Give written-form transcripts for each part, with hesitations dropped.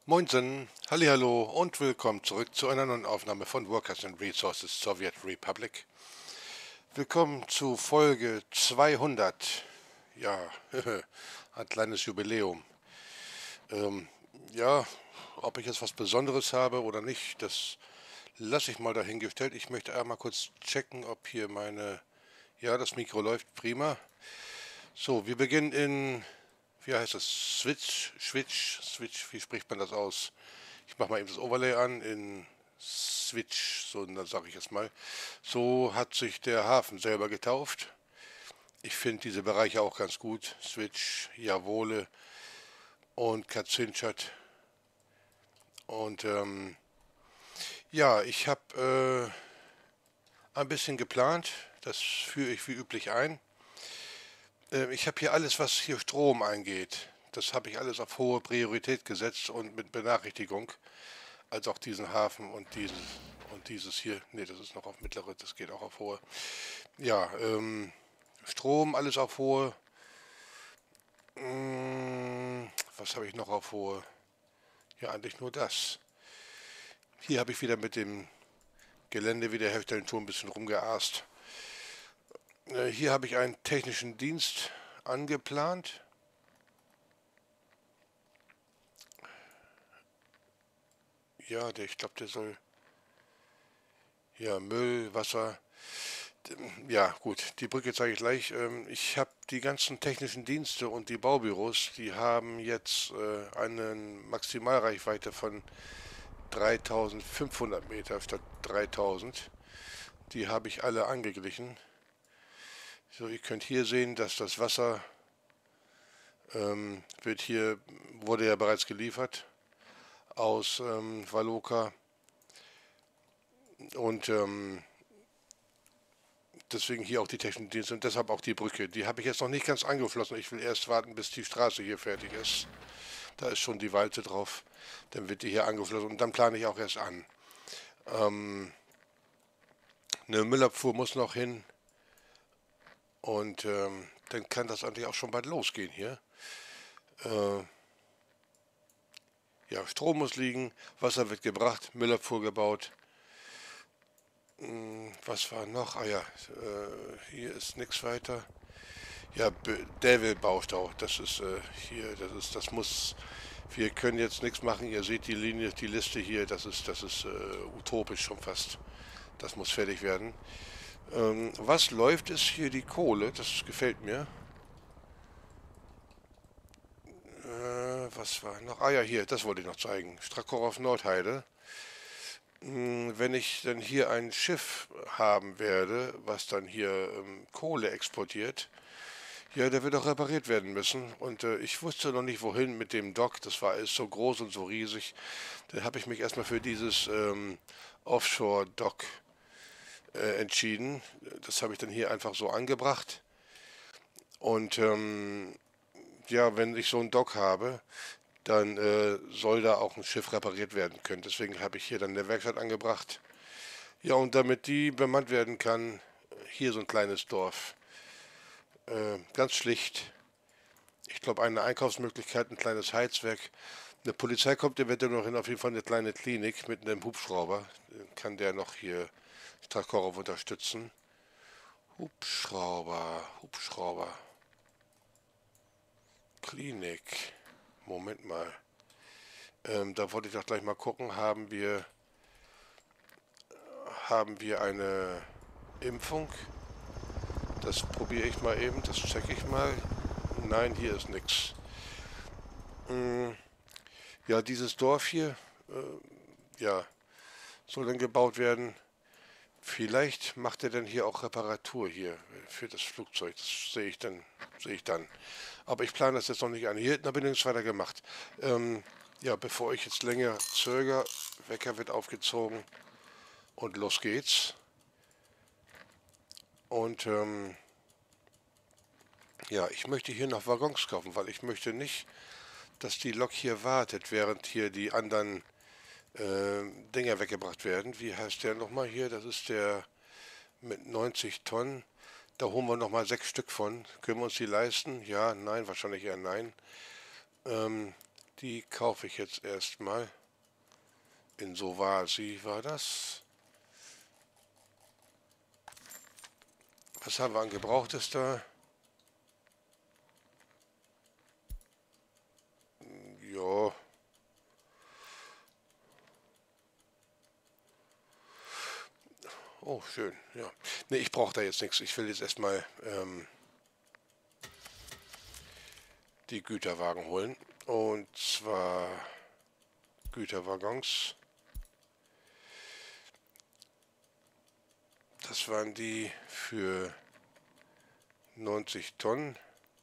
Moinsen, Hallihallo und willkommen zurück zu einer neuen Aufnahme von Workers and Resources Soviet Republic. Willkommen zu Folge 200. Ja, ein kleines Jubiläum. Ähm, ja, ob ich jetzt was Besonderes habe oder nicht, das lasse ich mal dahingestellt. Ich möchte einmal kurz checken, ob hier meine... Ja, das Mikro läuft prima. So, wir beginnen in... Wie heißt das? Switch, wie spricht man das aus? Ich mache mal eben das Overlay an in Switch, so dann sage ich es mal. So hat sich der Hafen selber getauft. Ich finde diese Bereiche auch ganz gut. Switch, Javole und Kazinchat. Und ja, ich habe ein bisschen geplant. Das führe ich wie üblich ein. Ich habe hier alles, was hier Strom eingeht. Das habe ich alles auf hohe Priorität gesetzt und mit Benachrichtigung. Als auch diesen Hafen und dieses hier. Ne, das ist noch auf mittlere, das geht auch auf hohe. Ja, Strom, alles auf hohe. Was habe ich noch auf hohe? Ja, eigentlich nur das. Hier habe ich wieder mit dem Gelände wiederherstellen Tool ein bisschen rumgeaßt. Hier habe ich einen technischen Dienst angeplant. Ja, ich glaube, der soll... Ja, Müll, Wasser... Ja, gut, die Brücke zeige ich gleich. Ich habe die ganzen technischen Dienste und die Baubüros, die haben jetzt eine Maximalreichweite von 3500 Meter statt 3000. Die habe ich alle angeglichen. So, ihr könnt hier sehen, dass das Wasser wurde ja bereits geliefert aus Valoka und deswegen hier auch die technischen Dienste und deshalb auch die Brücke. Die habe ich jetzt noch nicht ganz angeflossen. Ich will erst warten, bis die Straße hier fertig ist. Da ist schon die Walze drauf. Dann wird die hier angeflossen und dann plane ich auch erst an. Eine Müllabfuhr muss noch hin und dann kann das eigentlich auch schon bald losgehen hier. Äh, ja, Strom muss liegen, Wasser wird gebracht, Müllabfuhr gebaut. Was war noch? Ah ja, hier ist nichts weiter. Ja, Devil Baustau, das ist hier, das muss, wir können jetzt nichts machen. Ihr seht die Linie, die Liste hier, das ist utopisch schon fast. Das muss fertig werden. Was läuft, ist hier die Kohle, das gefällt mir. Was war noch? Ah ja, hier, das wollte ich noch zeigen. Strakorow Nordheide. Wenn ich dann hier ein Schiff haben werde, was dann hier Kohle exportiert, ja, der wird auch repariert werden müssen. Und ich wusste noch nicht, wohin mit dem Dock. Das war alles so groß und so riesig. Dann habe ich mich erstmal für dieses Offshore-Dock entschieden. Das habe ich dann hier einfach so angebracht. Und ja, wenn ich so ein Dock habe, dann soll da auch ein Schiff repariert werden können. Deswegen habe ich hier dann eine Werkstatt angebracht. Ja, und damit die bemannt werden kann, hier so ein kleines Dorf. Ganz schlicht. Ich glaube, eine Einkaufsmöglichkeit, ein kleines Heizwerk. Eine Polizei kommt eventuell noch hin, auf jeden Fall eine kleine Klinik mit einem Hubschrauber. Dann kann der noch hier Strakorow unterstützen. Hubschrauber. Klinik. Moment mal. Da wollte ich doch gleich mal gucken, haben wir eine Impfung? Das probiere ich mal eben, das checke ich mal. Nein, hier ist nichts. Ja, dieses Dorf hier, ja, soll dann gebaut werden. Vielleicht macht er dann hier auch Reparatur hier für das Flugzeug. Das sehe ich dann. Aber ich plane das jetzt noch nicht an. Hier hinten habe ich nichts weiter gemacht. Ja, bevor ich jetzt länger zögere, Wecker wird aufgezogen und los geht's. Und ja, ich möchte hier noch Waggons kaufen, weil ich möchte nicht, dass die Lok hier wartet, während hier die anderen Dinger weggebracht werden. Wie heißt der nochmal hier? Das ist der mit 90 Tonnen. Da holen wir nochmal 6 Stück von. Können wir uns die leisten? Ja, nein, wahrscheinlich eher nein. Die kaufe ich jetzt erstmal. In Sovasi war das. Was haben wir an Gebrauchtes da? Ja. Oh, schön, ja. Ne, ich brauche da jetzt nichts. Ich will jetzt erstmal die Güterwagen holen. Und zwar Güterwaggons. Das waren die für 90 Tonnen.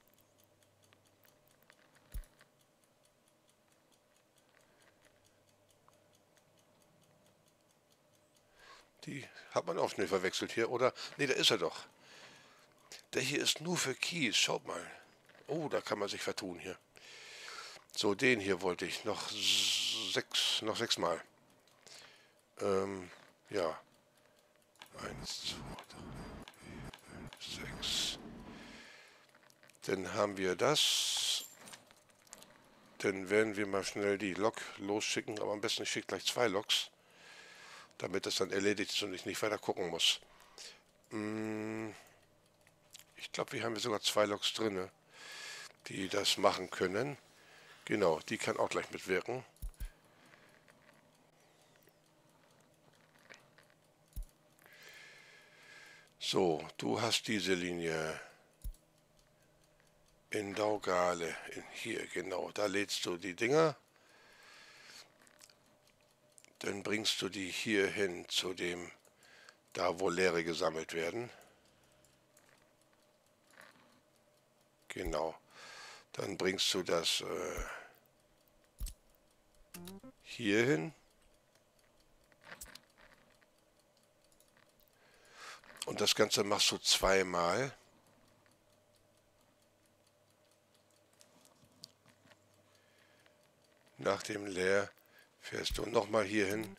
Die hat man auch schnell verwechselt hier, oder? Ne, da ist er doch. Der hier ist nur für Kies, schaut mal. Oh, da kann man sich vertun hier. So, den hier wollte ich noch sechs Mal. Ja. 1, 2, 3, 4, 5, 6. Dann haben wir das. Dann werden wir mal schnell die Lok losschicken, aber am besten ich schicke gleich 2 Loks, damit das dann erledigt ist und ich nicht weiter gucken muss. Ich glaube, wir haben hier sogar 2 Loks drin, die das machen können. Genau, die kann auch gleich mitwirken. So, du hast diese Linie in Daugale, hier genau, da lädst du die Dinger. Dann bringst du die hier hin zu dem, da wo Leere gesammelt werden. Genau. Dann bringst du das hier hin. Und das Ganze machst du 2-mal. Nach dem Leer fährst du nochmal hier hin.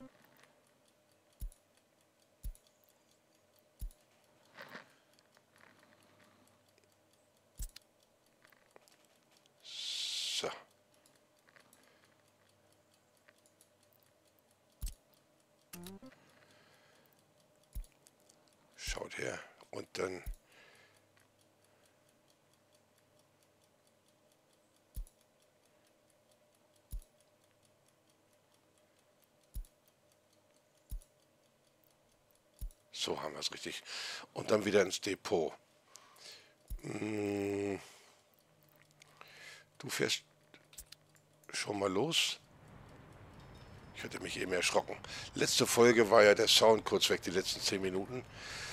So. Schaut her. Und dann so haben wir es richtig. Und dann wieder ins Depot. Du fährst schon mal los. Ich hatte mich eben erschrocken. Letzte Folge war ja der Sound kurz weg, die letzten 10 Minuten.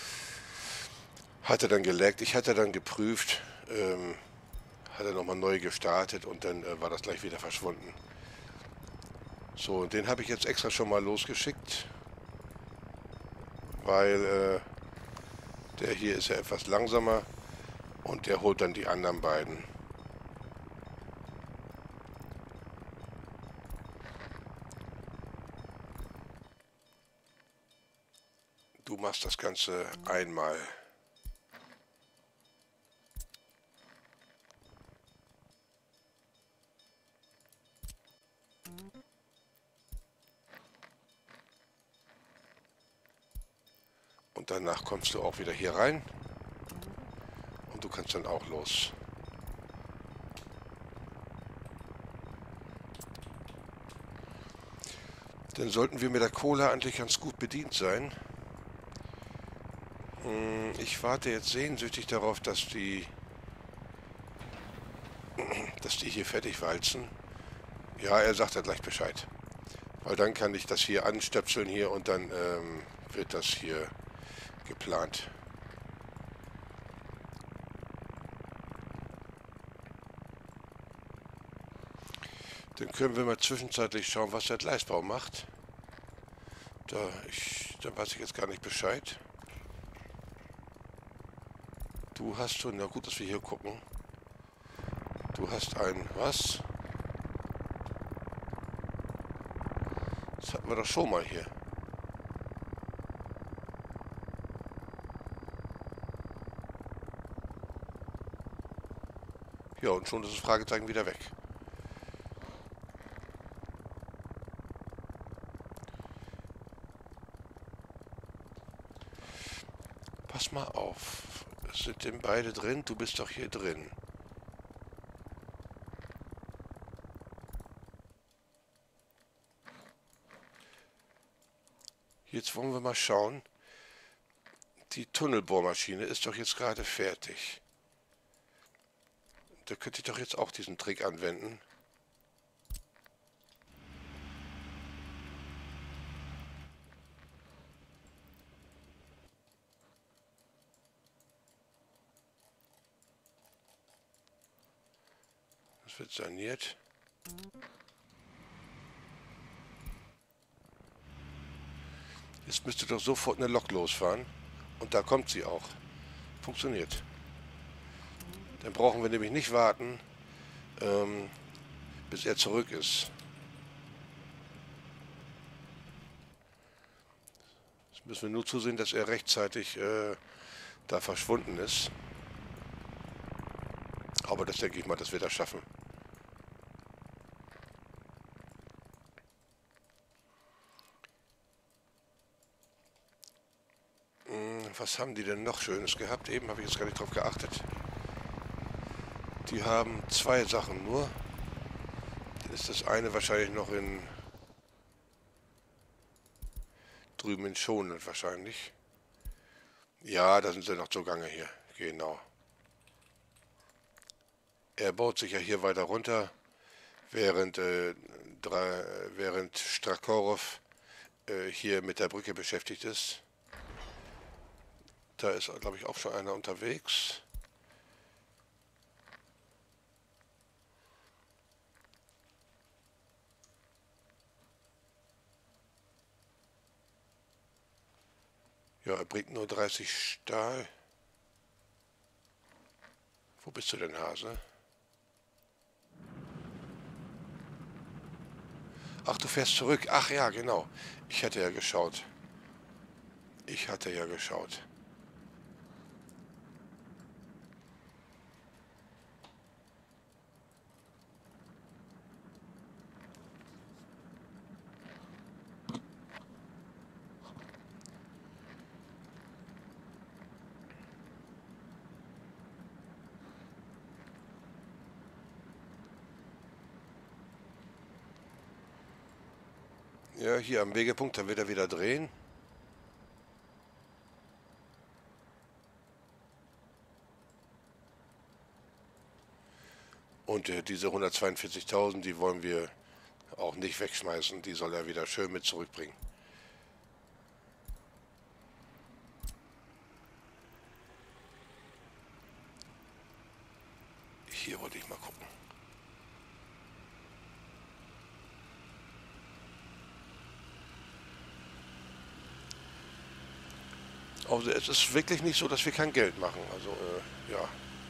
Hatte dann gelaggt. Ich hatte dann geprüft, hatte nochmal neu gestartet und dann war das gleich wieder verschwunden. So, den habe ich jetzt extra schon mal losgeschickt, weil der hier ist ja etwas langsamer und der holt dann die anderen beiden. Du machst das Ganze einmal. Und danach kommst du auch wieder hier rein und du kannst dann auch los. Dann sollten wir mit der Cola eigentlich ganz gut bedient sein. Ich warte jetzt sehnsüchtig darauf, dass die hier fertig walzen. Ja, er sagt ja gleich Bescheid. Weil dann kann ich das hier anstöpseln hier und dann wird das hier geplant. Dann können wir mal zwischenzeitlich schauen, was der Gleisbau macht. Da weiß ich jetzt gar nicht Bescheid. Du hast schon, na gut, dass wir hier gucken. Du hast ein, was? Das hatten wir doch schon mal hier. Ja, und schon ist das Fragezeichen wieder weg. pass mal auf. Sind denn beide drin? Du bist doch hier drin. Jetzt wollen wir mal schauen. Die Tunnelbohrmaschine ist doch jetzt gerade fertig. Da könnte ich doch jetzt auch diesen Trick anwenden. Das wird saniert. Jetzt müsste doch sofort eine Lok losfahren. Und da kommt sie auch. Funktioniert. Dann brauchen wir nämlich nicht warten, bis er zurück ist. Jetzt müssen wir nur zusehen, dass er rechtzeitig da verschwunden ist. Aber das denke ich mal, dass wir das schaffen. Was haben die denn noch Schönes gehabt? Eben habe ich jetzt gar nicht drauf geachtet. Die haben zwei Sachen nur. Dann ist das eine wahrscheinlich noch in... drüben in Schonen wahrscheinlich. Ja, da sind sie noch zugange hier. Genau. Er baut sich ja hier weiter runter, während Strakorow hier mit der Brücke beschäftigt ist. Da ist, glaube ich, auch schon einer unterwegs. Ja, er bringt nur 30 Stahl. Wo bist du denn, Hase? Ach, du fährst zurück. Ach ja, genau. Ich hatte ja geschaut. Ja, hier am Wegepunkt, da wird er wieder drehen. Und diese 142.000, die wollen wir auch nicht wegschmeißen. Die soll er wieder schön mit zurückbringen. Hier wollte ich mal gucken. Also es ist wirklich nicht so, dass wir kein Geld machen. Also ja.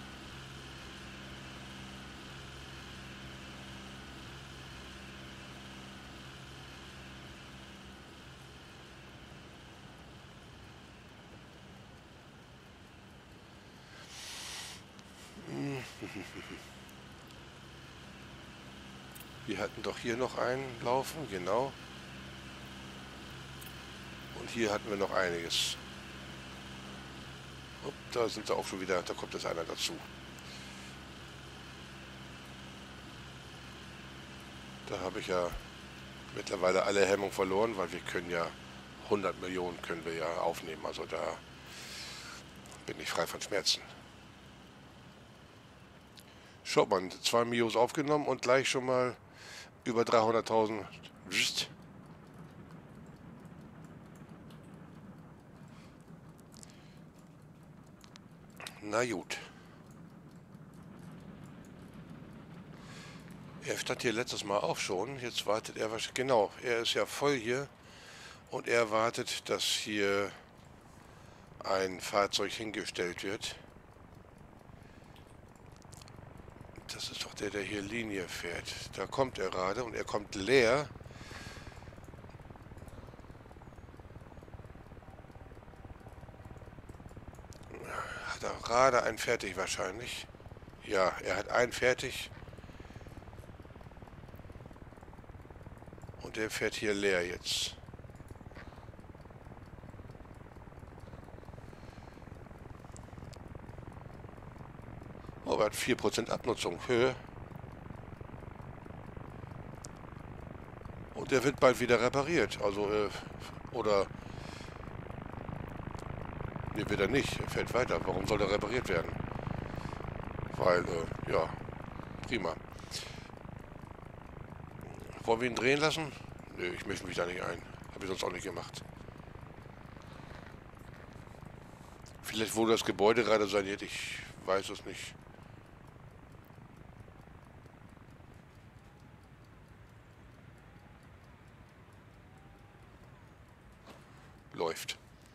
Wir hatten doch hier noch einen laufen, genau. Und hier hatten wir noch einiges. Upp, da sind sie auch schon wieder, da kommt jetzt einer dazu. Da habe ich ja mittlerweile alle Hemmung verloren, weil wir können ja 100 Millionen können wir ja aufnehmen. Also da bin ich frei von Schmerzen. Schaut mal, 2 Mios aufgenommen und gleich schon mal über 300.000. Na gut. Er stand hier letztes Mal auch schon. Jetzt wartet er wahrscheinlich. Genau, er ist ja voll hier. Und er wartet, dass hier ein Fahrzeug hingestellt wird. Das ist doch der hier Linie fährt. Da kommt er gerade und er kommt leer. Hat er gerade einen fertig wahrscheinlich. Ja, er hat einen fertig. Und der fährt hier leer jetzt. hat 4% Abnutzung, Höhe. Und der wird bald wieder repariert. Also, oder, nee, wird er nicht. Er fährt weiter. Warum soll er repariert werden? Weil, ja, prima. Wollen wir ihn drehen lassen? Nö, ich mische mich da nicht ein. Habe ich sonst auch nicht gemacht. Vielleicht wurde das Gebäude gerade saniert, ich weiß es nicht. Läuft.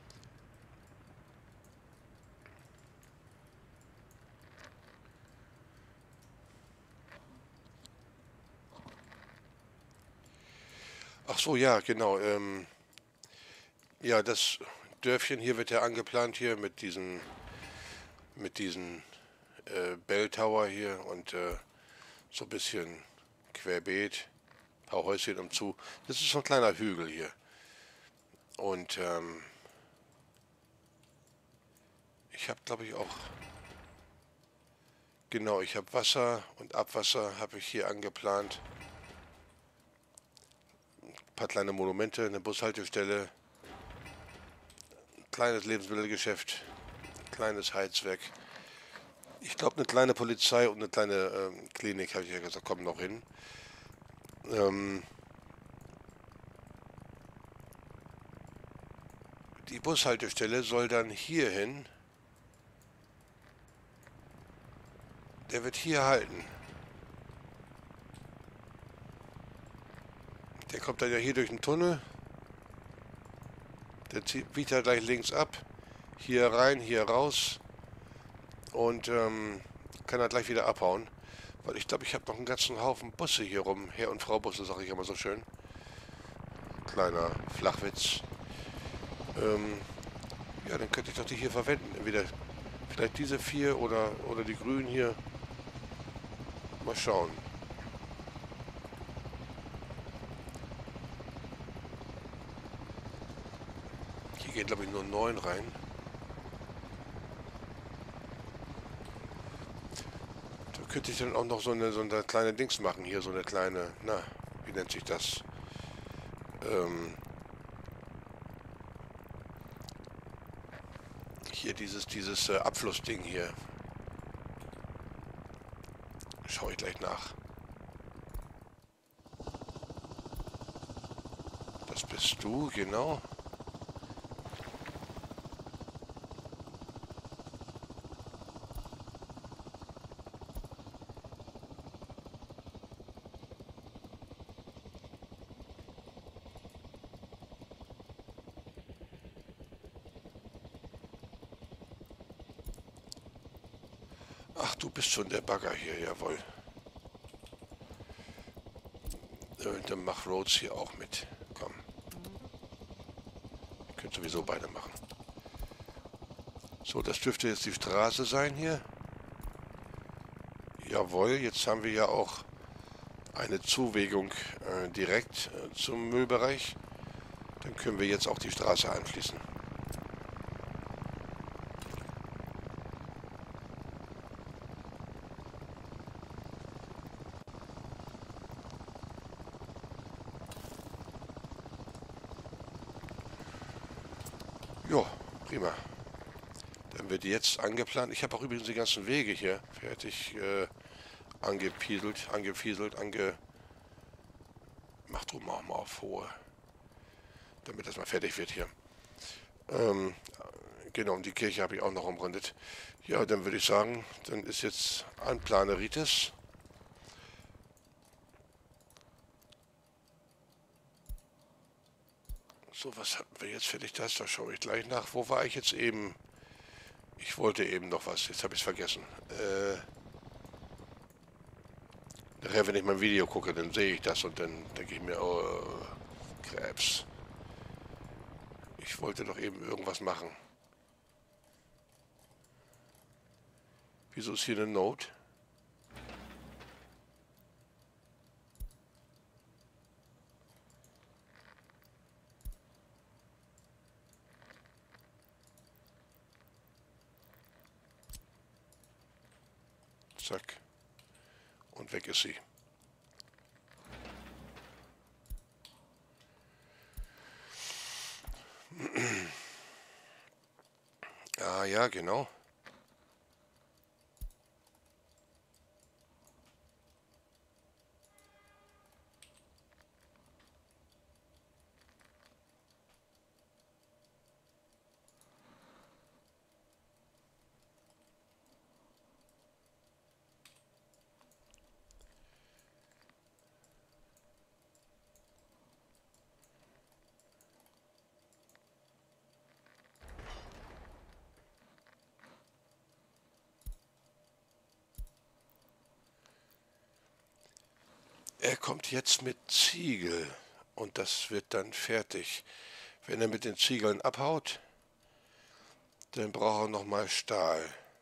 Ach so, ja, genau. Ja, das Dörfchen hier wird ja angeplant hier mit diesen Bell Tower hier und so ein bisschen querbeet, ein paar Häuschen umzu. Das ist so ein kleiner Hügel hier. Und ich habe, glaube ich, auch, genau, ich habe Wasser und Abwasser habe ich hier angeplant. Ein paar kleine Monumente, eine Bushaltestelle, ein kleines Lebensmittelgeschäft, ein kleines Heizwerk. Ich glaube, eine kleine Polizei und eine kleine Klinik, habe ich ja gesagt, kommen noch hin. Die Bushaltestelle soll dann hier hin. Der wird hier halten. Der kommt dann ja hier durch den Tunnel. Der biegt ja gleich links ab. Hier rein, hier raus. Und kann er gleich wieder abhauen. Weil ich glaube, ich habe noch einen ganzen Haufen Busse hier rum. Herr- und Frau-Busse, sage ich immer so schön. Kleiner Flachwitz. Ja, dann könnte ich doch die hier verwenden. Entweder vielleicht diese 4 oder die grünen hier. Mal schauen. Hier gehen, glaube ich, nur 9 rein. Da könnte ich dann auch noch so eine kleine Dings machen. Hier so eine kleine, na, wie nennt sich das? Hier dieses Abflussding hier. Schaue ich gleich nach. Das bist du, genau. Ach, du bist schon der Bagger hier, jawohl. Dann mach Rhodes hier auch mit. Komm. Ihr könnt sowieso beide machen. So, das dürfte jetzt die Straße sein hier. Jawohl, jetzt haben wir ja auch eine Zuwegung direkt zum Müllbereich. Dann können wir jetzt auch die Straße anschließen. Jo, prima. Dann wird jetzt angeplant. Ich habe auch übrigens die ganzen Wege hier fertig angefieselt. Mach du mal auf hohe, damit das mal fertig wird hier. Ähm, genau, und die Kirche habe ich auch noch umrundet. Ja, dann würde ich sagen, dann ist jetzt Anplaneritis. So, was hatten wir jetzt fertig? Das, da schaue ich gleich nach. Wo war ich jetzt eben? Ich wollte eben noch was, jetzt habe ich es vergessen. Nachher, wenn ich mein Video gucke, dann sehe ich das und dann denke ich mir, oh, Krebs. Ich wollte doch eben irgendwas machen. Wieso ist hier eine Note? Zack. Und weg ist sie. Ah ja, genau. Er kommt jetzt mit Ziegel und das wird dann fertig. Wenn er mit den Ziegeln abhaut, dann braucht er nochmal Stahl.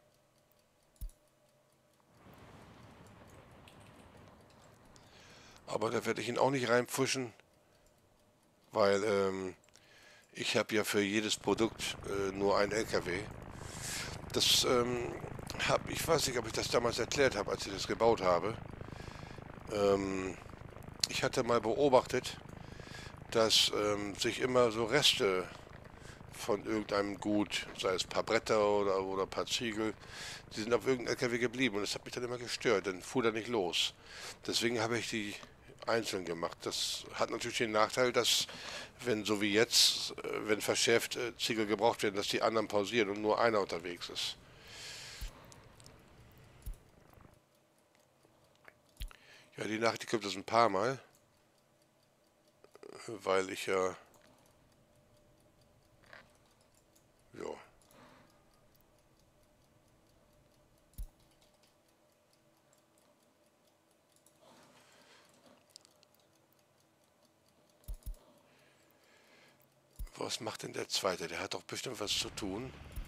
Aber da werde ich ihn auch nicht reinpfuschen, weil ich habe ja für jedes Produkt nur einen LKW. Das ich weiß nicht, ob ich das damals erklärt habe, als ich das gebaut habe. Ich hatte mal beobachtet, dass sich immer so Reste von irgendeinem Gut, sei es ein paar Bretter oder ein paar Ziegel, die sind auf irgendeinem LKW geblieben und das hat mich dann immer gestört, dann fuhr der nicht los. Deswegen habe ich die einzeln gemacht. Das hat natürlich den Nachteil, dass, wenn so wie jetzt, wenn verschärft Ziegel gebraucht werden, dass die anderen pausieren und nur einer unterwegs ist. Ja, die Nachricht kommt das ein paar Mal, weil ich ja, ja, was macht denn der Zweite? Der hat doch bestimmt was zu tun.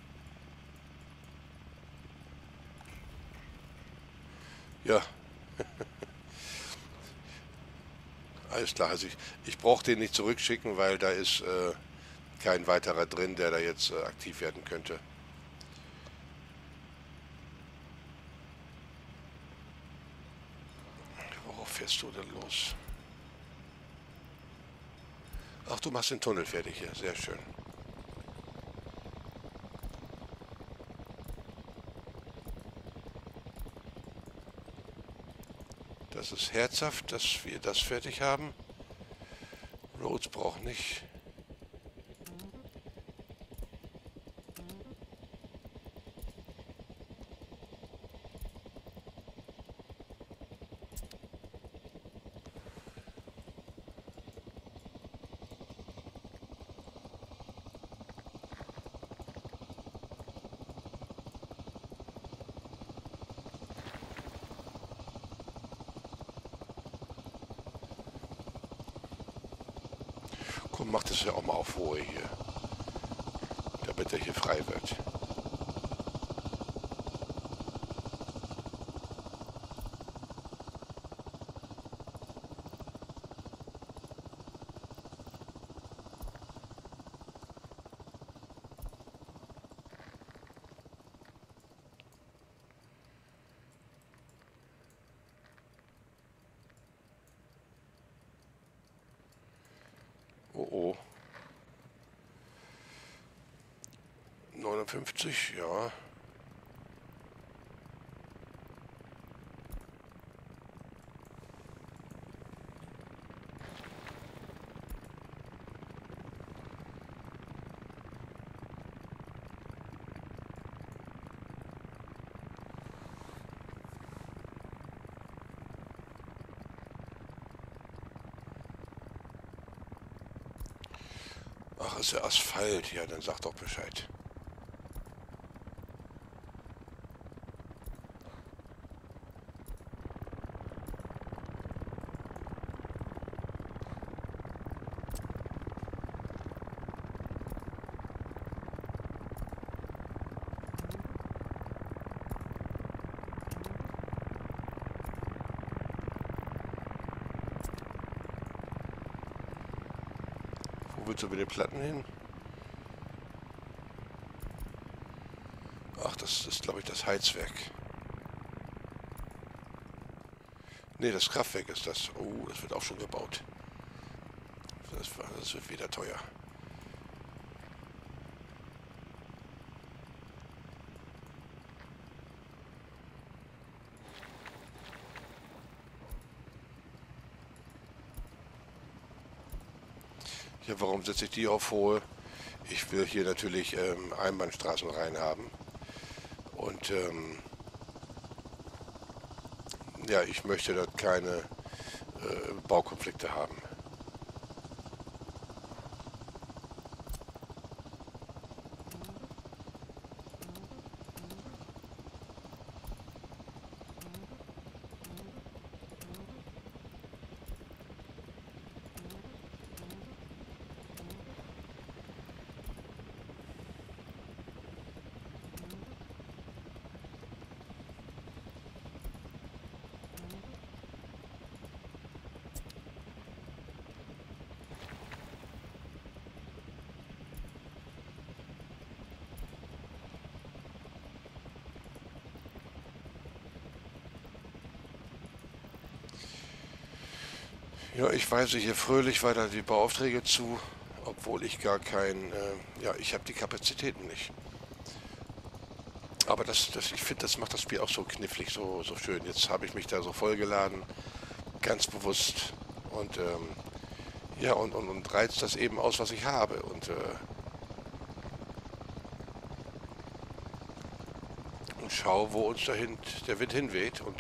Ja, alles klar. Also ich brauche den nicht zurückschicken, weil da ist kein weiterer drin, der da jetzt aktiv werden könnte. Worauf fährst du denn los? Ach, du machst den Tunnel fertig hier. Sehr schön. Das ist herzhaft, dass wir das fertig haben. Rhodes braucht nicht. Komm, mach das ja auch mal auf Ruhe hier, damit er hier frei wird. Oh oh. 59, ja. Ach, ist ja Asphalt. Ja, dann sag doch Bescheid. Wo willst du mit den Platten hin? Ach, das ist, glaube ich, das Heizwerk. Ne, das Kraftwerk ist das. Oh, das wird auch schon gebaut. Das wird wieder teuer. Ja, warum setze ich die auf hohe? Ich will hier natürlich Einbahnstraßen rein haben. Und ja, ich möchte dort keine Baukonflikte haben. Ja, ich weise hier fröhlich weiter die Bauaufträge zu, obwohl ich gar kein, ja, ich habe die Kapazitäten nicht. Aber ich finde, das macht das Spiel auch so knifflig, so schön. Jetzt habe ich mich da so vollgeladen, ganz bewusst und ja, und reizt das eben aus, was ich habe. Und schau, wo uns dahin der Wind hinweht. Und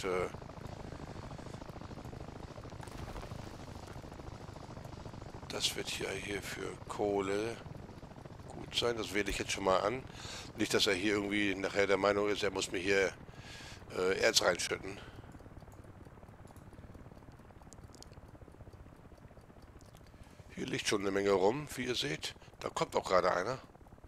das wird hier für Kohle gut sein. Das wähle ich jetzt schon mal an. Nicht, dass er hier irgendwie nachher der Meinung ist, er muss mir hier Erz reinschütten. Hier liegt schon eine Menge rum, wie ihr seht. Da kommt auch gerade einer.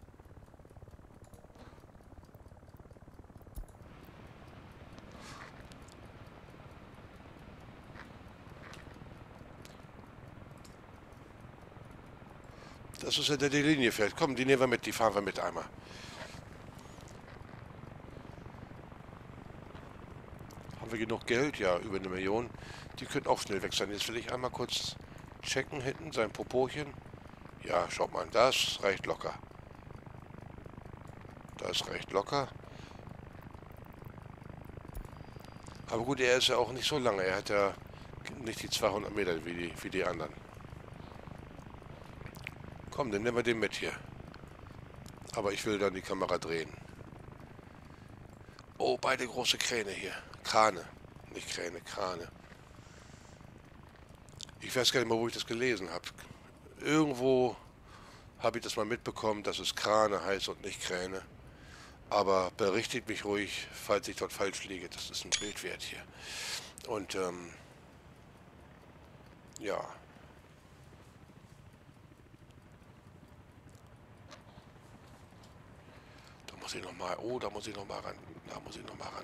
Das ist ja der die Linie fährt. Komm, die nehmen wir mit, die fahren wir mit einmal. Haben wir genug Geld? Ja, über 1 Million. Die können auch schnell weg sein. Jetzt will ich einmal kurz checken hinten, sein Popochen. Ja, schaut mal, das reicht locker. Das reicht locker. Aber gut, er ist ja auch nicht so lange. Er hat ja nicht die 200 Meter wie die anderen. Komm, dann nehmen wir den mit hier. Aber ich will dann die Kamera drehen. Oh, beide große Kräne hier. Krane. Nicht Kräne, Krane. Ich weiß gar nicht mehr, wo ich das gelesen habe. Irgendwo habe ich das mal mitbekommen, dass es Krane heißt und nicht Kräne. Aber berichtigt mich ruhig, falls ich dort falsch liege. Das ist ein Bild wert hier. Und ja. Da muss ich nochmal. Oh, da muss ich nochmal ran. Da muss ich nochmal ran.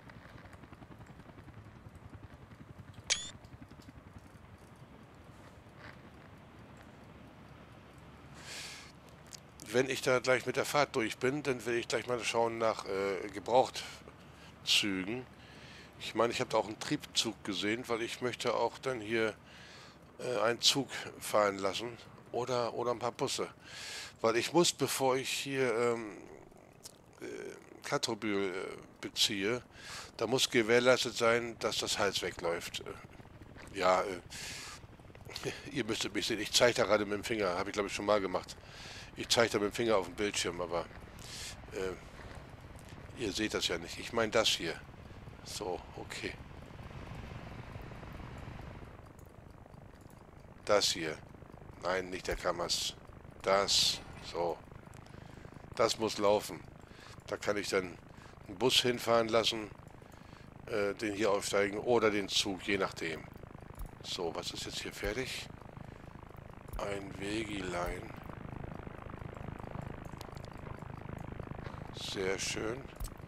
Wenn ich da gleich mit der Fahrt durch bin, dann will ich gleich mal schauen nach Gebrauchtzügen. Ich meine, ich habe da auch einen Triebzug gesehen, weil ich möchte auch dann hier einen Zug fahren lassen oder ein paar Busse. Weil ich muss, bevor ich hier Katrobühl beziehe, da muss gewährleistet sein, dass das Hals wegläuft. Ja, ihr müsstet mich sehen. Ich zeige da gerade mit dem Finger, habe ich glaube ich schon mal gemacht. Ich zeige da mit dem Finger auf dem Bildschirm, aber ihr seht das ja nicht. Ich meine das hier. So, okay. Das hier. Nein, nicht der Kammers. Das. So. Das muss laufen. Da kann ich dann einen Bus hinfahren lassen, den hier aufsteigen oder den Zug, je nachdem. So, was ist jetzt hier fertig? Ein Wegilein. Sehr schön.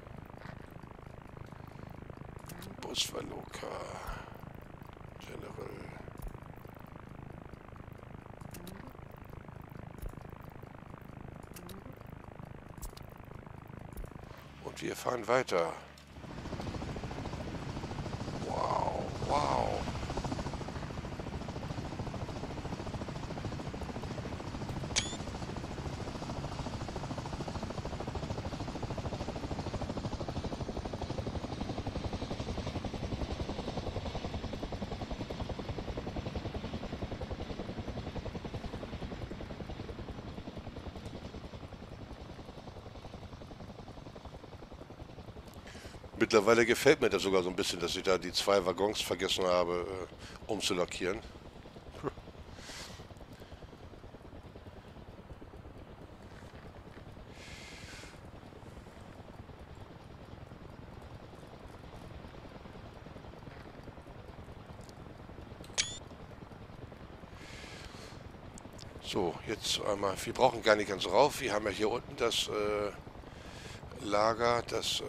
Busverloka. General. Und wir fahren weiter. Wow, wow. Mittlerweile gefällt mir das sogar so ein bisschen, dass ich da die 2 Waggons vergessen habe, umzulackieren. So, jetzt einmal, wir brauchen gar nicht ganz rauf. Wir haben ja hier unten das Lager, das,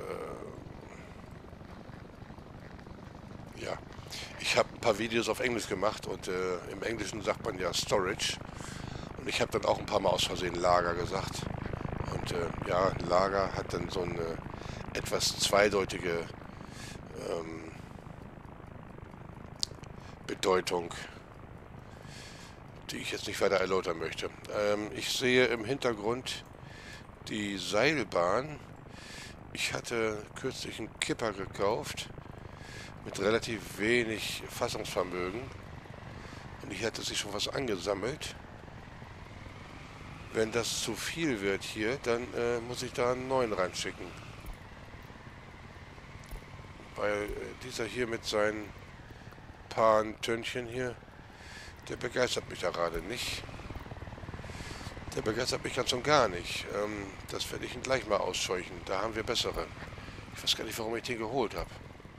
ja, ich habe ein paar Videos auf Englisch gemacht und im Englischen sagt man ja Storage. Und ich habe dann auch ein paar Mal aus Versehen Lager gesagt. Und ja, Lager hat dann so eine etwas zweideutige Bedeutung, die ich jetzt nicht weiter erläutern möchte. Ich sehe im Hintergrund die Seilbahn. Ich hatte kürzlich einen Kipper gekauft mit relativ wenig Fassungsvermögen und ich hatte sich schon was angesammelt. Wenn das zu viel wird hier, dann muss ich da einen neuen reinschicken. Weil dieser hier mit seinen paar Tönnchen hier, der begeistert mich da gerade nicht. Der begeistert mich ganz und gar nicht. Das werde ich ihn gleich mal ausscheuchen. Da haben wir bessere. Ich weiß gar nicht, warum ich den geholt habe.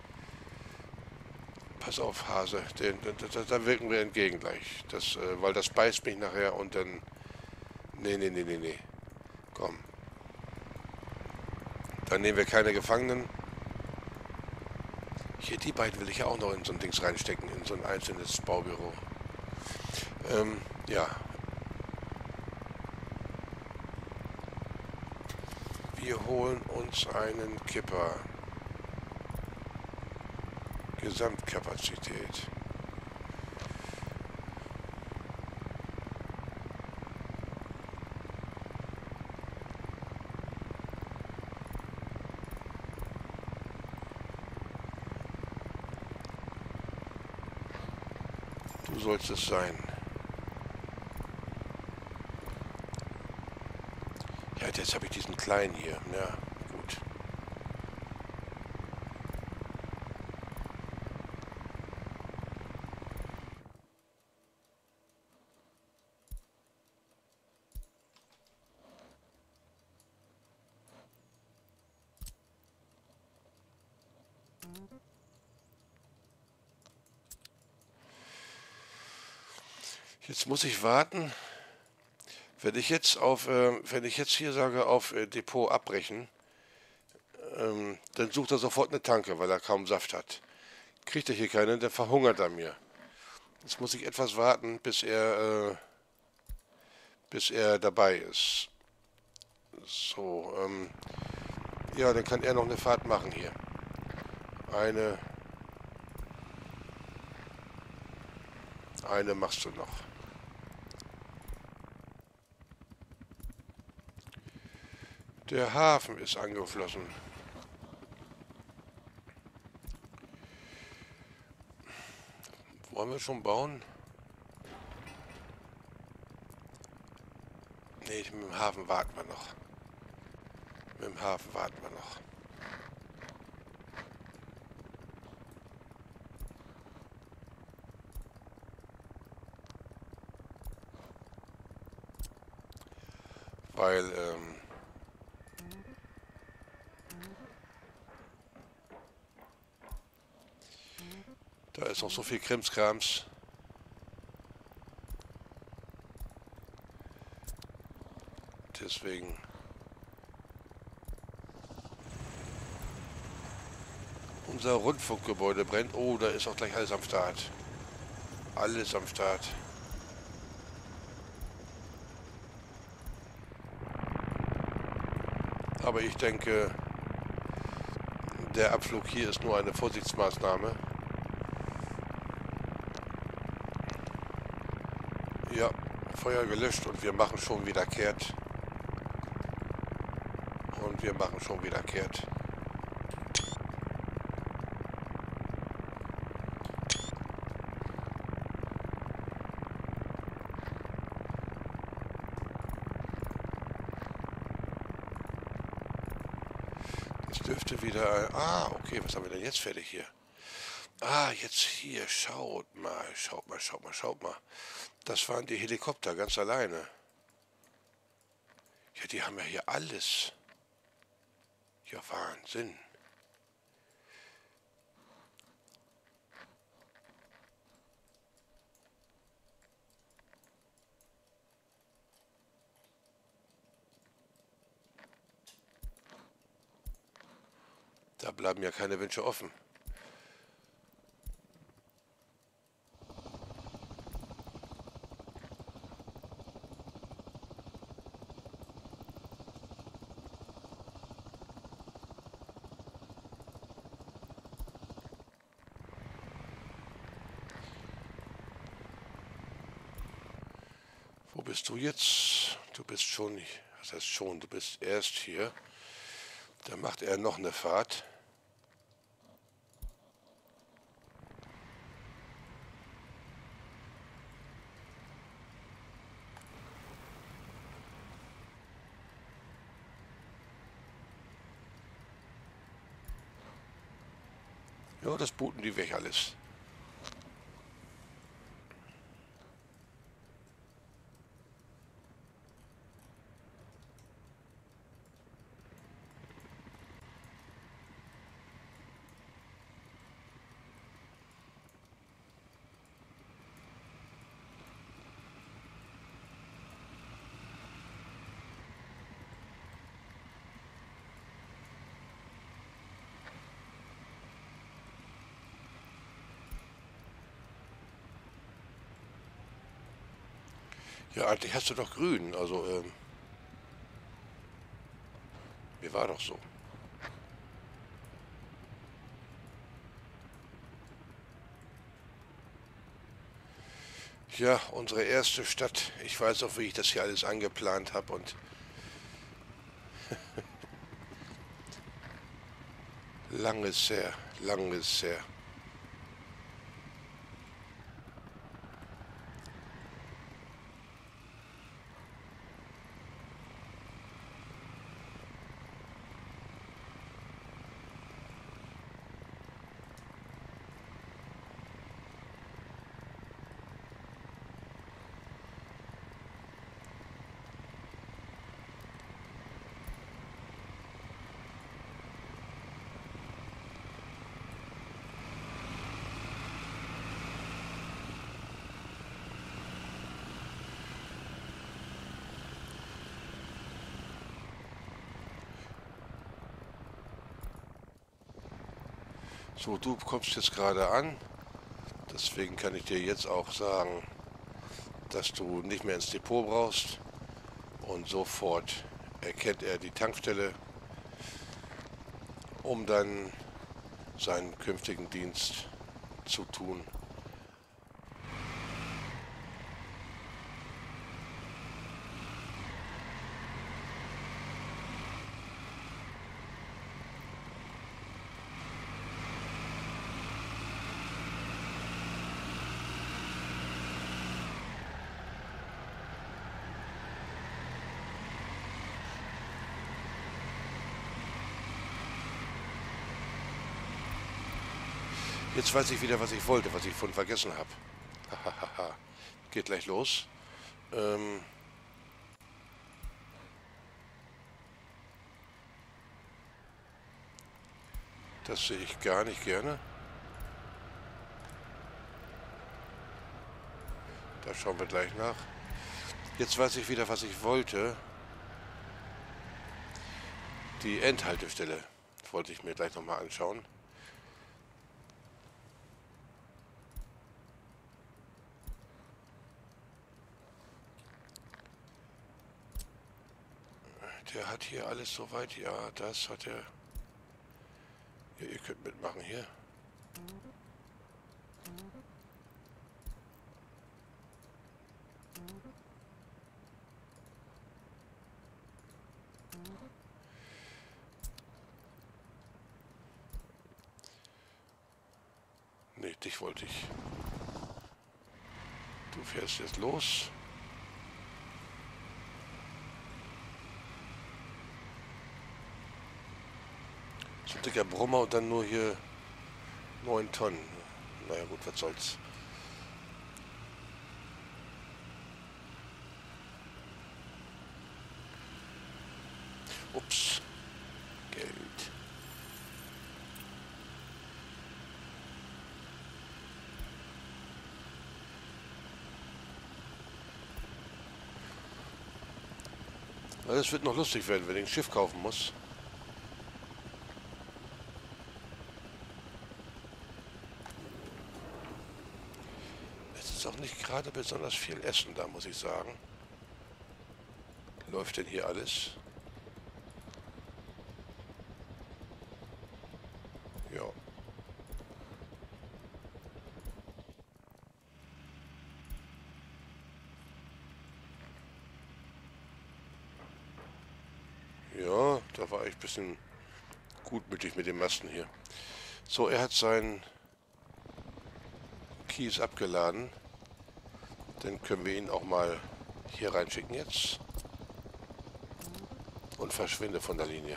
Pass auf, Hase. Da wirken wir entgegen gleich. Weil das beißt mich nachher und dann... Nee. Komm. Dann nehmen wir keine Gefangenen. Hier, die beiden will ich ja auch noch in so ein Dings reinstecken. In so ein einzelnes Baubüro. Ja. Wir holen uns einen Kipper. Gesamtkapazität. Du sollst es sein. Ja, jetzt habe ich diesen kleinen hier. Ja, gut. Jetzt muss ich warten. Wenn ich jetzt hier sage auf Depot abbrechen, dann sucht er sofort eine Tanke, weil er kaum Saft hat. Kriegt er hier keine, dann verhungert er mir. Jetzt muss ich etwas warten, bis er dabei ist. So, ja, dann kann er noch eine Fahrt machen hier. Eine machst du noch. Der Hafen ist angeflossen. Wollen wir schon bauen? Nee, mit dem Hafen warten wir noch. Mit dem Hafen warten wir noch. Weil, da ist noch so viel Krimskrams. Deswegen. Unser Rundfunkgebäude brennt. Oh, da ist auch gleich alles am Start. Alles am Start. Aber ich denke, der Abflug hier ist nur eine Vorsichtsmaßnahme. Ja, Feuer gelöscht und wir machen schon wieder kehrt. Und wir machen schon wieder kehrt. Dürfte wieder... Ah, okay, was haben wir denn jetzt fertig hier? Ah, jetzt hier, schaut mal, schaut mal, schaut mal, schaut mal. Das waren die Helikopter, ganz alleine. Ja, die haben ja hier alles. Ja, Wahnsinn. Da bleiben ja keine Wünsche offen. Wo bist du jetzt? Du bist schon, was heißt schon, du bist erst hier. Da macht er noch eine Fahrt. Ja, das booten die weg alles. Ja, eigentlich hast du doch grün, also, mir war doch so. Ja, unsere erste Stadt. Ich weiß auch, wie ich das hier alles angeplant habe und langes her, langes her. So, du kommst jetzt gerade an, deswegen kann ich dir jetzt auch sagen, dass du nicht mehr ins Depot brauchst und sofort erkennt er die Tankstelle, um dann seinen künftigen Dienst zu tun. Jetzt weiß ich wieder, was ich wollte, was ich vorhin vergessen habe. Hahaha. Geht gleich los. Das sehe ich gar nicht gerne. Da schauen wir gleich nach. Jetzt weiß ich wieder, was ich wollte. Die Endhaltestelle wollte ich mir gleich nochmal anschauen. Der hat hier alles soweit. Ja, das hat er. Ja, ihr könnt mitmachen hier. Nee, dich wollte ich. Du fährst jetzt los. So ein dicker Brummer und dann nur hier 9 Tonnen. Naja gut, was soll's. Ups. Geld. Das wird noch lustig werden, wenn ich ein Schiff kaufen muss. Es ist auch nicht gerade besonders viel Essen da, muss ich sagen. Läuft denn hier alles? Ja. Ja, da war ich ein bisschen gutmütig mit den Masten hier. So, er hat seinen Kies abgeladen. Dann können wir ihn auch mal hier reinschicken jetzt. Und verschwinde von der Linie.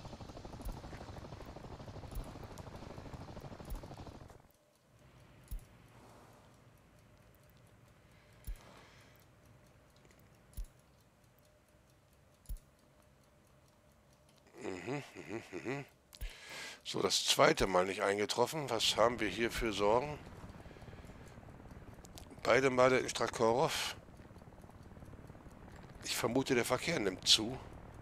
So, das zweite Mal nicht eingetroffen. Was haben wir hier für Sorgen? Beide Male in Strakorow. Ich vermute, der Verkehr nimmt zu.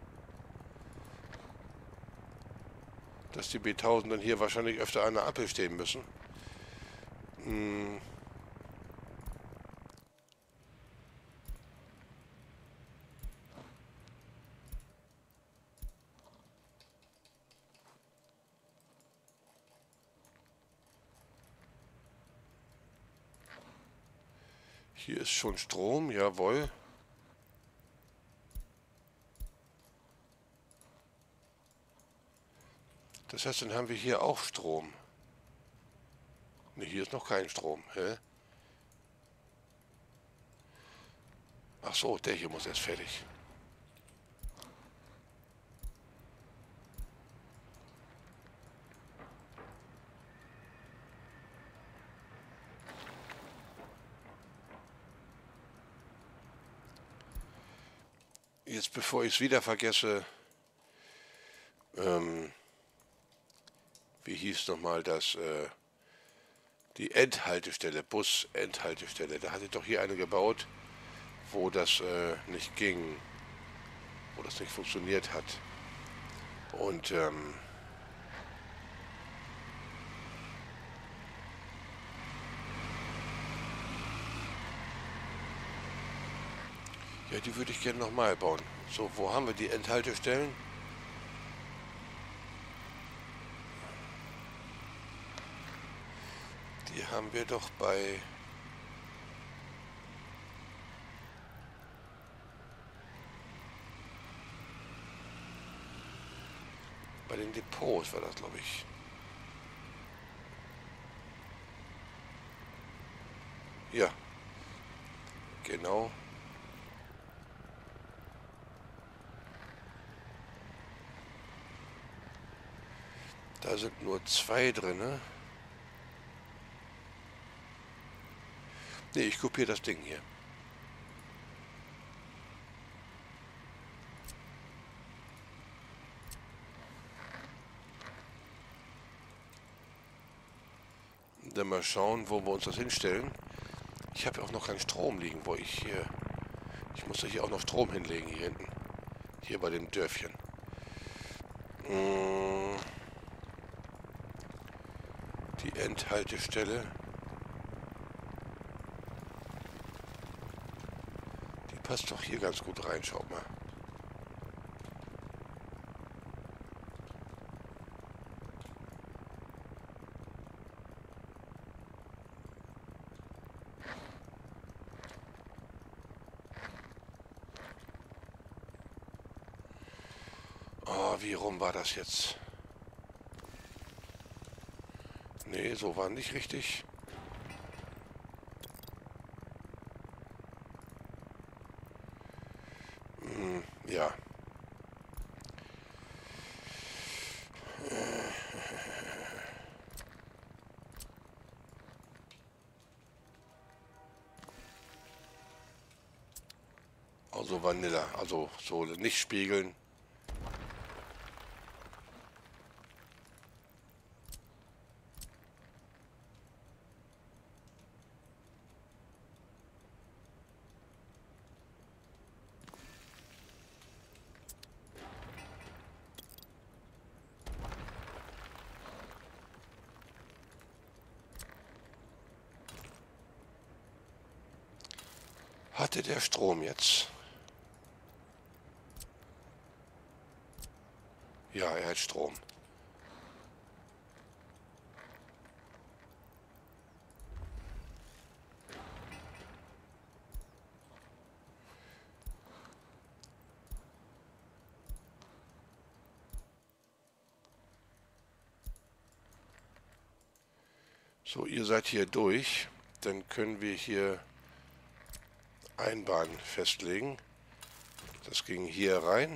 Dass die B1000 dann hier wahrscheinlich öfter an der Ampel stehen müssen. Hier ist schon Strom, jawohl. Das heißt, dann haben wir hier auch Strom. Ne, hier ist noch kein Strom. Hä? Ach so, der hier muss erst fertig. Jetzt, bevor ich es wieder vergesse, wie hieß nochmal das, die Endhaltestelle, Bus-Endhaltestelle. Da hatte ich doch hier eine gebaut, wo das nicht ging, wo das nicht funktioniert hat. Und ja, die würde ich gerne nochmal bauen. So, wo haben wir die Endhaltestellen? Die haben wir doch bei den Depots war das, glaube ich. Ja, genau. Da sind nur 2 drin. Ne, ich kopiere das Ding hier. Dann mal schauen, wo wir uns das hinstellen. Ich habe ja auch noch keinen Strom liegen, wo ich hier... Ich muss ja hier auch noch Strom hinlegen, hier hinten. Hier bei dem Dörfchen. Die Endhaltestelle. Die passt doch hier ganz gut rein, schaut mal. Oh, wie rum war das jetzt? Nee, so war nicht richtig. Ja. Also Vanilla, also so nicht spiegeln. Hatte der Strom jetzt? Ja, er hat Strom. So, ihr seid hier durch. Dann können wir hier Einbahn festlegen. Das ging hier rein.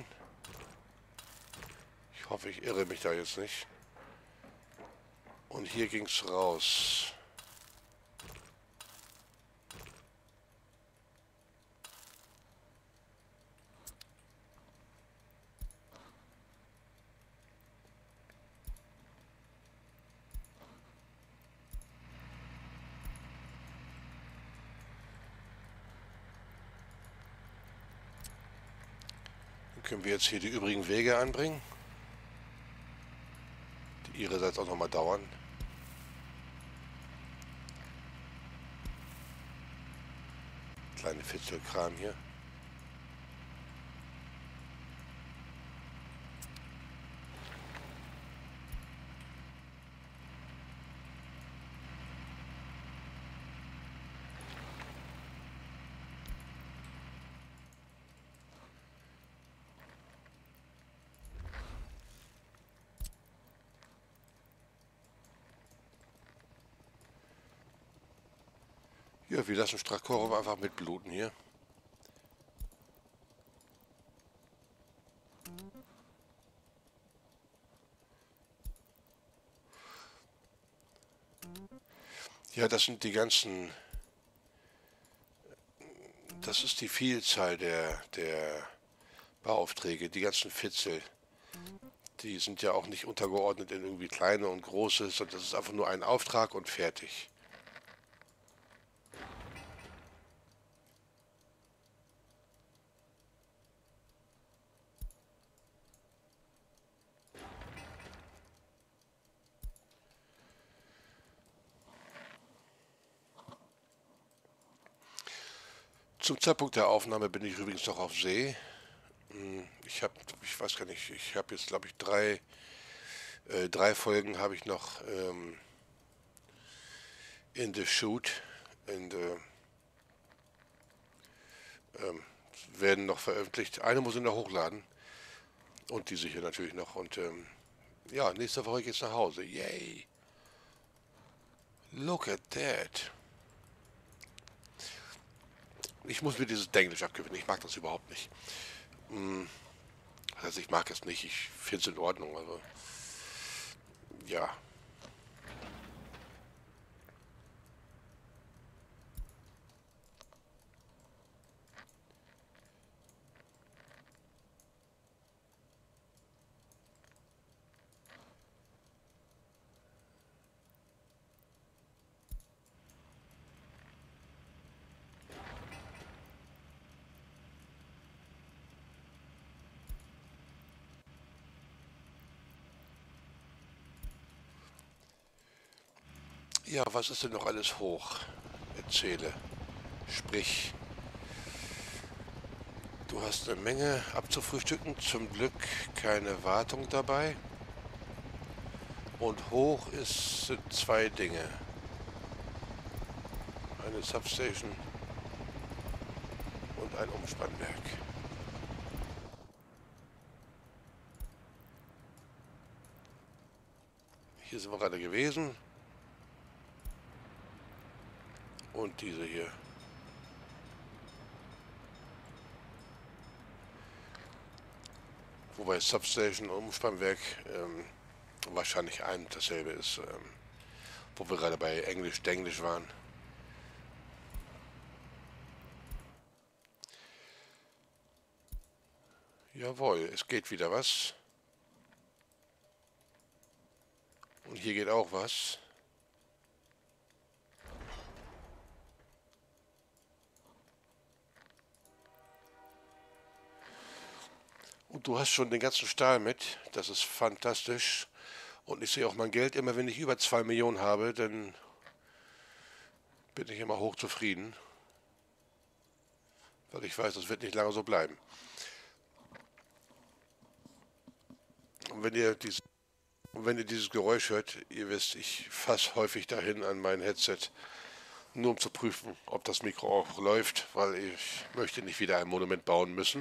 Ich hoffe, ich irre mich da jetzt nicht. Und hier ging es raus. Dann können wir jetzt hier die übrigen Wege anbringen. Die ihrerseits auch nochmal dauern. Kleine Fitzelkram hier. Ja, wir lassen Strakorum einfach mitbluten hier. Ja, das sind die ganzen... Das ist die Vielzahl der Bauaufträge, die ganzen Fitzel. Die sind ja auch nicht untergeordnet in irgendwie kleine und große, sondern das ist einfach nur ein Auftrag und fertig. Zum Zeitpunkt der Aufnahme bin ich übrigens noch auf See. Ich weiß gar nicht, ich habe jetzt glaube ich drei Folgen habe ich noch in the shoot, in the, werden noch veröffentlicht. Eine muss ich noch hochladen und diese hier natürlich noch. Und ja, nächste Woche geht's nach Hause. Yay! Look at that! Ich muss mir dieses Denglisch abgewöhnen. Ich mag das überhaupt nicht. Also ich mag es nicht. Ich finde es in Ordnung. Also ja. Ja, was ist denn noch alles hoch? Erzähle. Sprich. Du hast eine Menge abzufrühstücken. Zum Glück keine Wartung dabei. Und hoch sind zwei Dinge. Eine Substation und ein Umspannwerk. Hier sind wir gerade gewesen. Und diese hier. Wobei Substation und Umspannwerk wahrscheinlich ein und dasselbe ist, wo wir gerade bei Englisch-Denglisch waren. Jawohl, es geht wieder was. Und hier geht auch was. Und du hast schon den ganzen Stahl mit. Das ist fantastisch. Und ich sehe auch mein Geld, immer wenn ich über 2 Millionen habe, dann bin ich immer hochzufrieden. Weil ich weiß, das wird nicht lange so bleiben. Und wenn ihr dieses Geräusch hört, ihr wisst, ich fasse häufig dahin an mein Headset, nur um zu prüfen, ob das Mikro auch läuft, weil ich möchte nicht wieder ein Monument bauen müssen.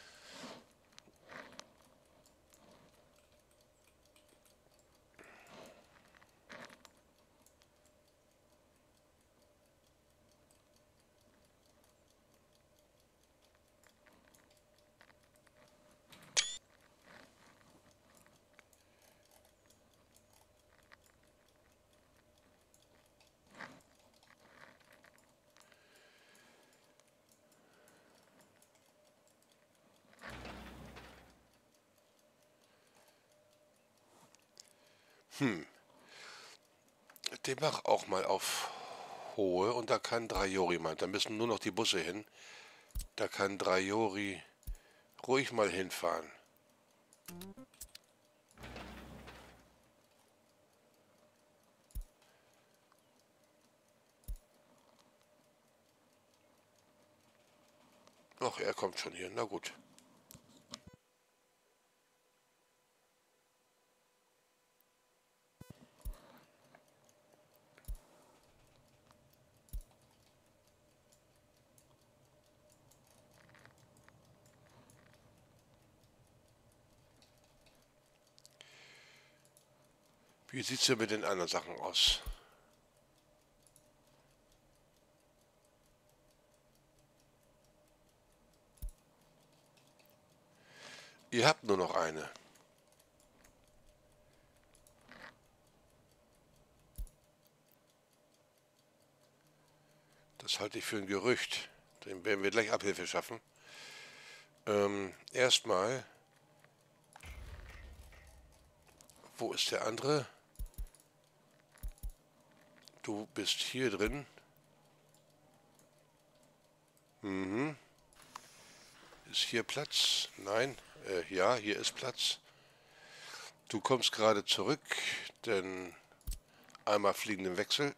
Den mach auch mal auf Hohe und da kann Drajori mal. Da müssen nur noch die Busse hin. Da kann Drajori ruhig mal hinfahren. Ach, er kommt schon hier. Na gut. Wie sieht es denn mit den anderen Sachen aus? Ihr habt nur noch eine. Das halte ich für ein Gerücht. Dem werden wir gleich Abhilfe schaffen. Erstmal, wo ist der andere? Du bist hier drin. Ist hier Platz? Nein. Ja, hier ist Platz. Du kommst gerade zurück, denn einmal fliegenden Wechsel.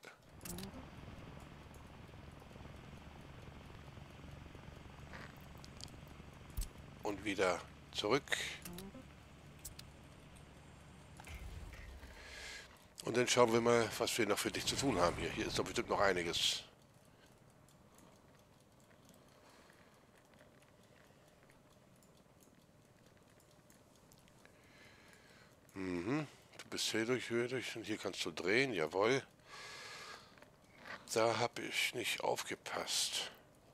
Und wieder zurück. Und dann schauen wir mal, was wir noch für dich zu tun haben hier. Hier ist doch bestimmt noch einiges. Du bist hier durch und hier kannst du drehen, jawohl. Da habe ich nicht aufgepasst.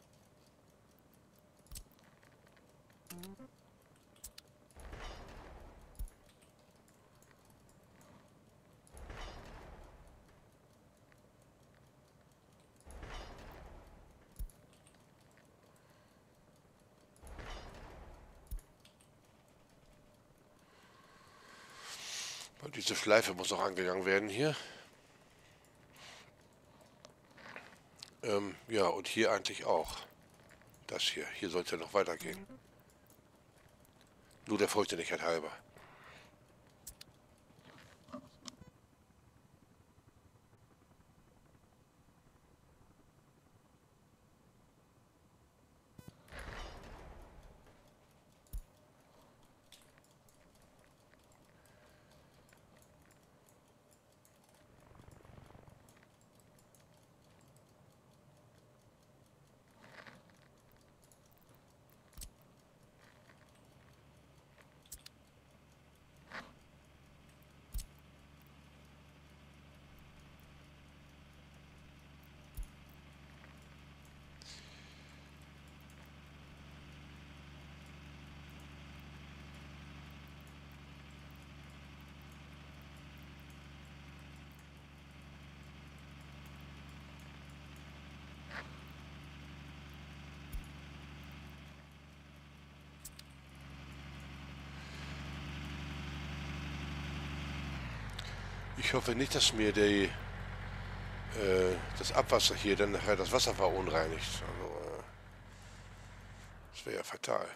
Und diese Schleife muss auch angegangen werden hier. Ja, und hier eigentlich auch. Das hier. Hier soll es ja noch weitergehen. Nur der Vollständigkeit halber. Ich hoffe nicht, dass mir das Abwasser hier dann nachher das Wasser verunreinigt. Also, das wäre ja fatal.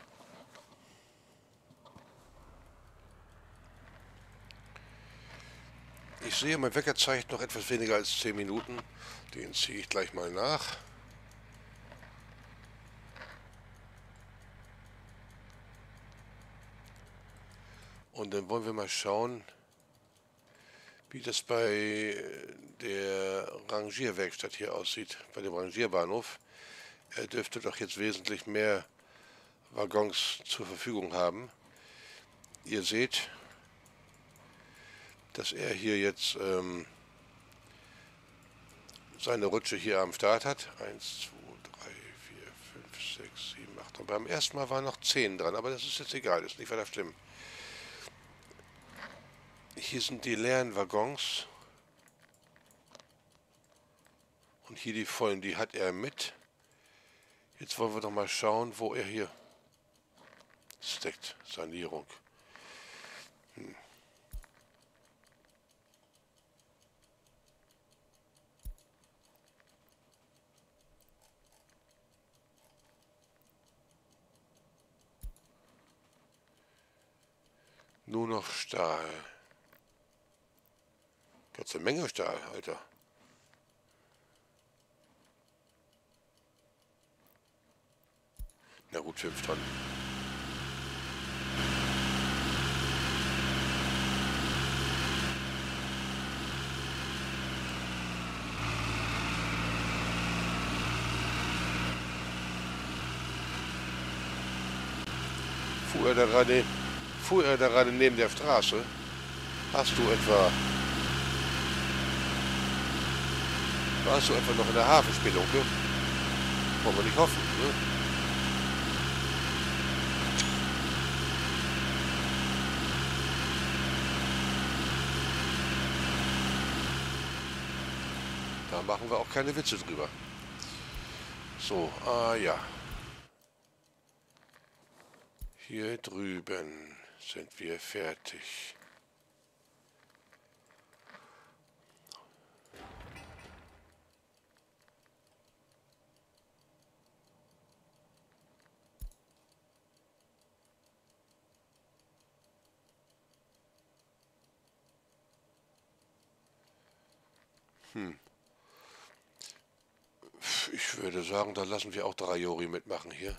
Ich sehe, mein Wecker zeigt noch etwas weniger als 10 Minuten. Den ziehe ich gleich mal nach. Und dann wollen wir mal schauen, wie das bei der Rangierwerkstatt hier aussieht, bei dem Rangierbahnhof. Er dürfte doch jetzt wesentlich mehr Waggons zur Verfügung haben. Ihr seht, dass er hier jetzt seine Rutsche hier am Start hat. 1, 2, 3, 4, 5, 6, 7, 8. Und beim ersten Mal waren noch 10 dran, aber das ist jetzt egal, ist nicht weiter schlimm. Hier sind die leeren Waggons. Und hier die vollen, die hat er mit. Jetzt wollen wir doch mal schauen, wo er hier steckt. Sanierung. Nur noch Stahl. Ganze Menge Stahl, Alter. Na gut, 5 Tonnen. Fuhr er da gerade neben der Straße? Warst du etwa noch in der Hafenspelunke? Wollen wir nicht hoffen, ne? Da machen wir auch keine Witze drüber. So, ja. Hier drüben sind wir fertig. Ich würde sagen, da lassen wir auch 3 Jori mitmachen hier.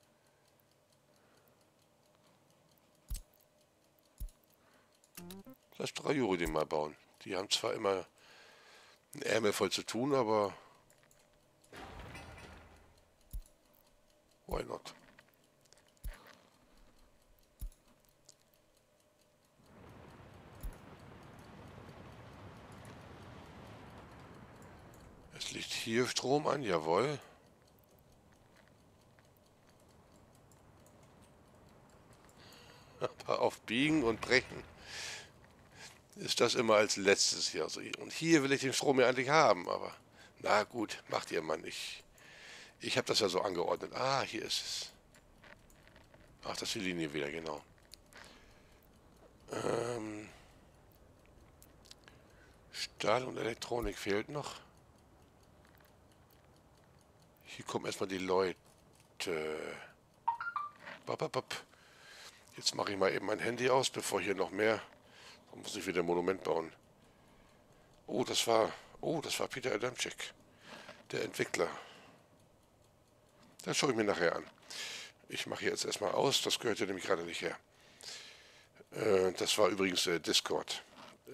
Lass 3 Jori den mal bauen. Die haben zwar immer einen Ärmel voll zu tun, aber why not? Es liegt hier Strom an, jawohl. Aber auf Biegen und Brechen ist das immer als letztes hier. Also, und hier will ich den Strom ja eigentlich haben, aber na gut, macht ihr mal nicht. Ich habe das ja so angeordnet. Ah, hier ist es. Ach, das ist die Linie wieder, genau. Stahl und Elektronik fehlt noch. Hier kommen erstmal die Leute. Jetzt mache ich mal eben mein Handy aus, bevor hier noch mehr. Dann muss ich wieder ein Monument bauen. Oh, das war Peter Adamczyk, der Entwickler. Das schaue ich mir nachher an. Ich mache jetzt erstmal aus, das gehört ja nämlich gerade nicht her. Das war übrigens Discord.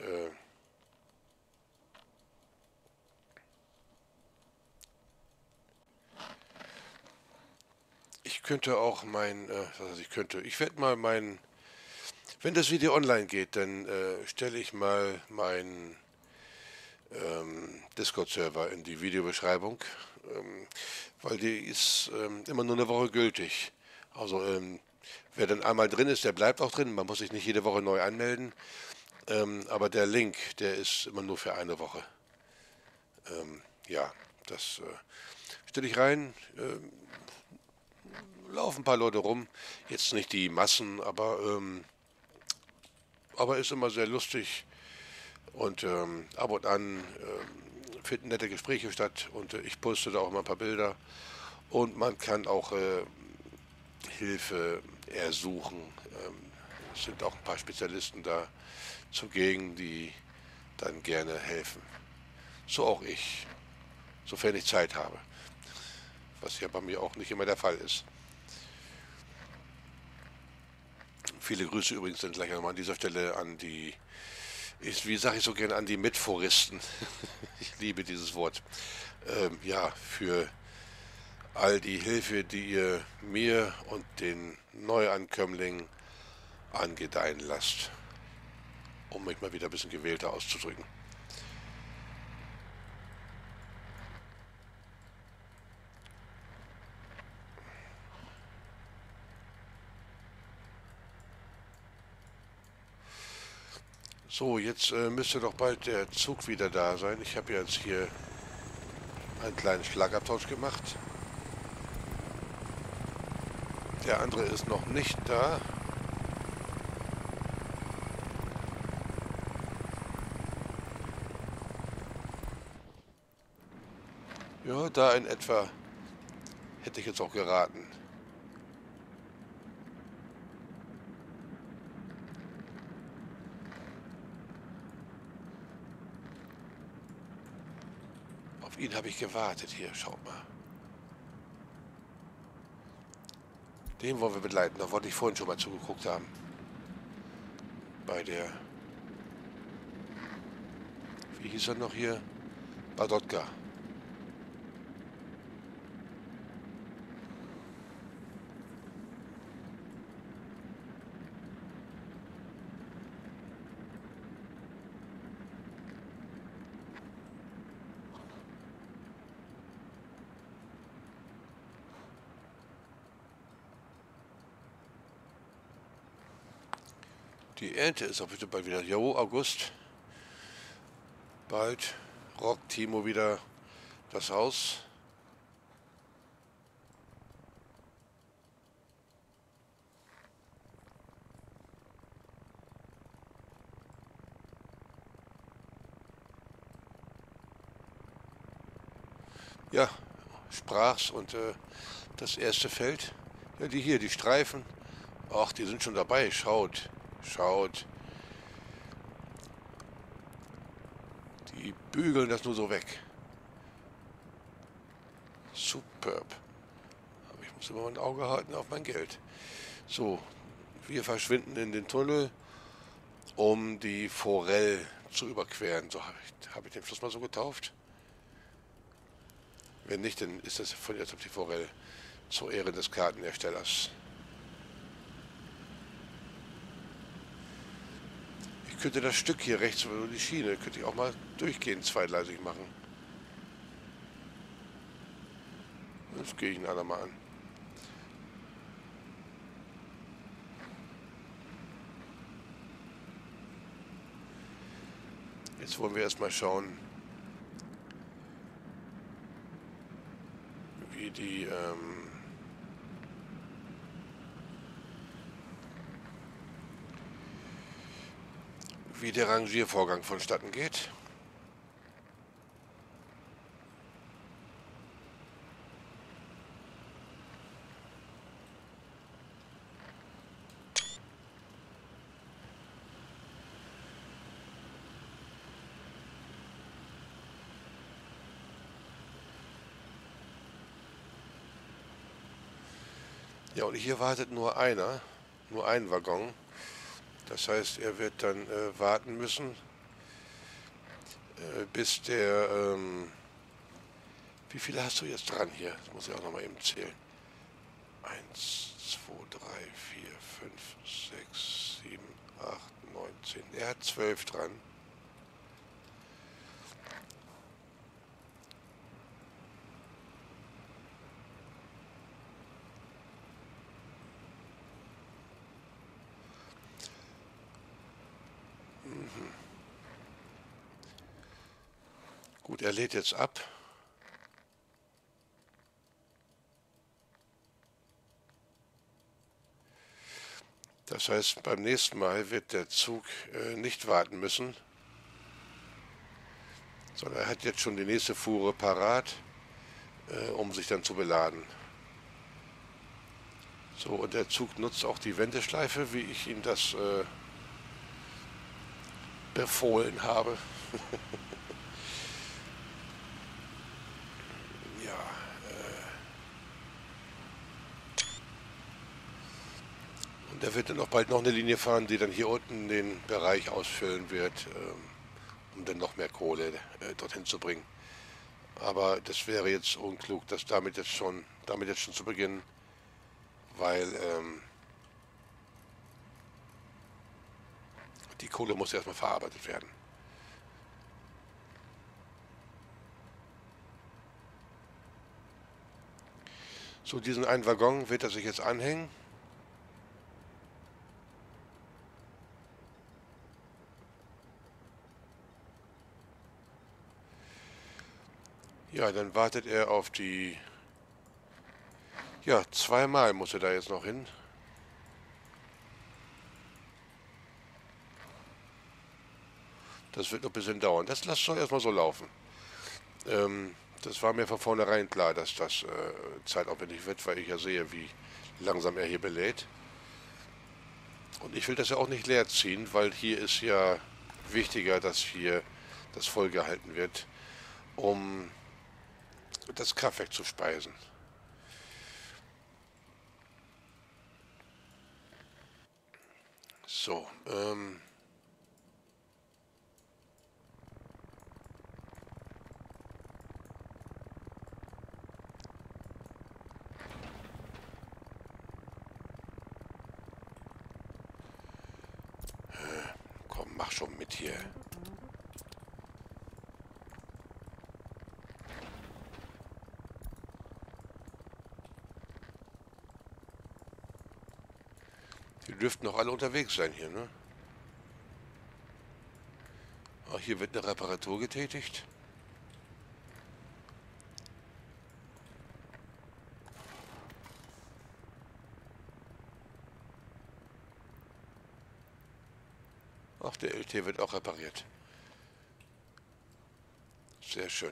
Ich könnte auch ich werde mal wenn das Video online geht, dann stelle ich mal meinen Discord-Server in die Videobeschreibung, weil die ist immer nur eine Woche gültig. Also wer dann einmal drin ist, der bleibt auch drin. Man muss sich nicht jede Woche neu anmelden. Aber der Link, der ist immer nur für eine Woche. Ja, das stelle ich rein. Laufen ein paar Leute rum. Jetzt nicht die Massen, aber ist immer sehr lustig. Und ab und an finden nette Gespräche statt und ich poste da auch mal ein paar Bilder. Und man kann auch Hilfe ersuchen. Es sind auch ein paar Spezialisten da zugegen, die dann gerne helfen. So auch ich, sofern ich Zeit habe, was ja bei mir auch nicht immer der Fall ist. Viele Grüße übrigens dann gleich nochmal an dieser Stelle an die, wie sage ich so gerne, an die Mitforisten. Ich liebe dieses Wort. Ja, für all die Hilfe, die ihr mir und den Neuankömmlingen angedeihen lasst, um mich mal wieder ein bisschen gewählter auszudrücken. So, jetzt müsste doch bald der Zug wieder da sein. Ich habe jetzt hier einen kleinen Schlagabtausch gemacht. Der andere ist noch nicht da. Ja, da in etwa hätte ich jetzt auch geraten. Auf ihn habe ich gewartet. Hier, schaut mal. Den wollen wir begleiten. Da wollte ich vorhin schon mal zugeguckt haben. Bei der, wie hieß er noch hier? Badotka. Die Ernte ist auch bitte bald wieder. Jo, August. Bald rockt Timo wieder das Haus. Ja, sprach's und das erste Feld. Ja, die hier, die Streifen. Ach, die sind schon dabei. Schaut, schaut. Die bügeln das nur so weg. Superb. Aber ich muss immer ein Auge halten auf mein Geld. So, wir verschwinden in den Tunnel, um die Forelle zu überqueren. So hab ich den Fluss mal so getauft. Wenn nicht, dann ist das von jetzt auf die Forelle zur Ehre des Kartenerstellers. Ich könnte das Stück hier rechts über die Schiene, könnte ich auch mal durchgehend zweigleisig machen. Das gehe ich ein andermal an. Jetzt wollen wir erstmal schauen, wie die wie der Rangiervorgang vonstatten geht. Ja, und hier wartet nur einer, nur ein Waggon. Das heißt, er wird dann warten müssen, bis der... wie viele hast du jetzt dran hier? Das muss ich auch nochmal eben zählen. 1, 2, 3, 4, 5, 6, 7, 8, 9, 10. Er hat 12 dran. Gut, er lädt jetzt ab. Das heißt, beim nächsten Mal wird der Zug nicht warten müssen. Sondern er hat jetzt schon die nächste Fuhre parat, um sich dann zu beladen. So, und der Zug nutzt auch die Wendeschleife, wie ich ihm das befohlen habe. Ja, und er wird dann auch bald noch eine Linie fahren, die dann hier unten den Bereich ausfüllen wird, um dann noch mehr Kohle dorthin zu bringen. Aber das wäre jetzt unklug, das damit jetzt schon zu beginnen, weil die Kohle muss erstmal verarbeitet werden. So, diesen einen Waggon wird er sich jetzt anhängen. Ja, dann wartet er auf die... Ja, zweimal muss er da jetzt noch hin. Das wird noch ein bisschen dauern. Das soll erstmal so laufen. Das war mir von vornherein klar, dass das zeitaufwendig wird, weil ich ja sehe, wie langsam er hier belädt. Und ich will das ja auch nicht leer ziehen, weil hier ist ja wichtiger, dass hier das vollgehalten wird, um das Kraftwerk zu speisen. So, komm, mach schon mit hier. Die dürften noch alle unterwegs sein hier, ne? Ach, hier wird eine Reparatur getätigt. Ach, der LT wird auch repariert. Sehr schön.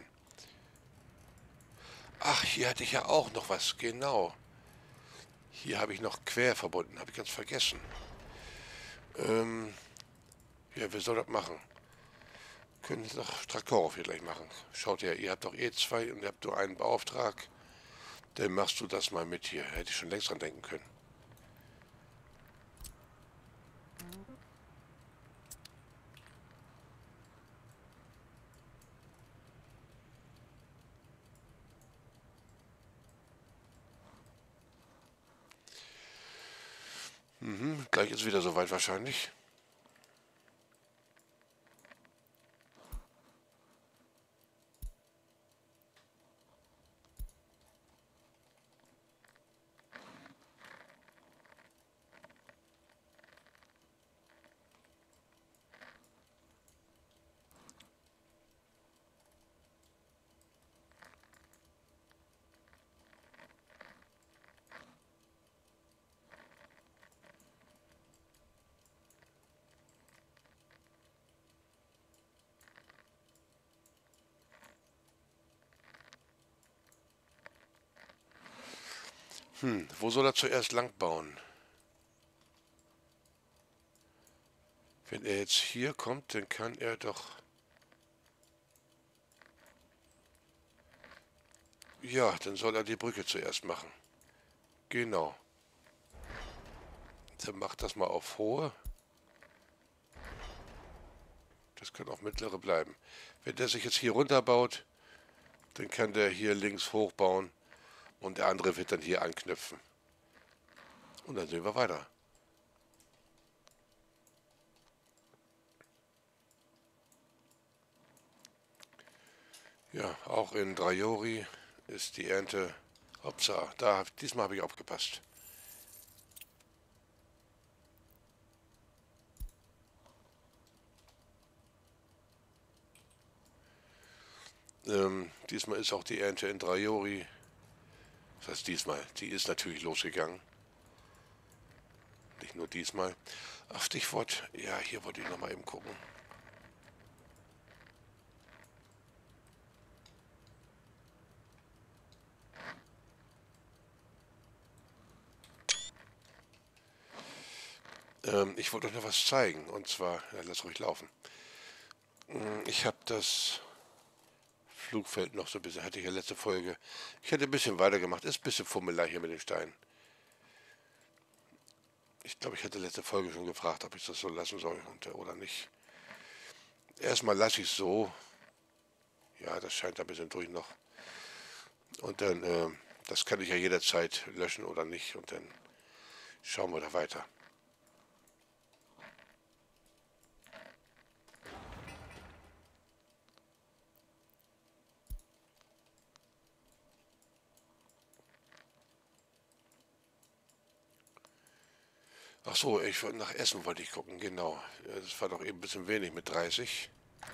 Ach, hier hatte ich ja auch noch was, genau. Hier habe ich noch quer verbunden, habe ich ganz vergessen. Ja, wer soll das machen? Können Sie doch Traktorov hier gleich machen. Schaut her, ihr habt doch eh zwei und ihr habt nur einen Beauftrag. Dann machst du das mal mit hier. Hätte ich schon längst dran denken können. Gleich ist wieder soweit wahrscheinlich. Wo soll er zuerst lang bauen? Wenn er jetzt hier kommt, dann kann er doch... Ja, dann soll er die Brücke zuerst machen. Genau. Dann macht das mal auf hohe. Das kann auf mittlere bleiben. Wenn der sich jetzt hier runterbaut, dann kann der hier links hochbauen und der andere wird dann hier anknüpfen. Und dann sehen wir weiter. Ja, auch in Drajori ist die Ernte... Upsa, diesmal habe ich aufgepasst. Diesmal ist auch die Ernte in Drajori. Das heißt diesmal, die ist natürlich losgegangen. Nicht nur diesmal. Ach, Stichwort, ja, hier wollte ich nochmal eben gucken. Ich wollte euch noch was zeigen. Und zwar, ja, lass ruhig laufen. Ich habe das Flugfeld noch so ein bisschen, hatte ich ja letzte Folge. Ich hätte ein bisschen weitergemacht. Ist ein bisschen Fummelei hier mit den Steinen. Ich glaube, ich hatte letzte Folge schon gefragt, ob ich das so lassen soll oder nicht. Erstmal lasse ich es so. Ja, das scheint ein bisschen durch noch. Und dann, das kann ich ja jederzeit löschen oder nicht. Und dann schauen wir da weiter. Ach so, nach Essen wollte ich gucken, genau. Das war doch eben ein bisschen wenig mit 30.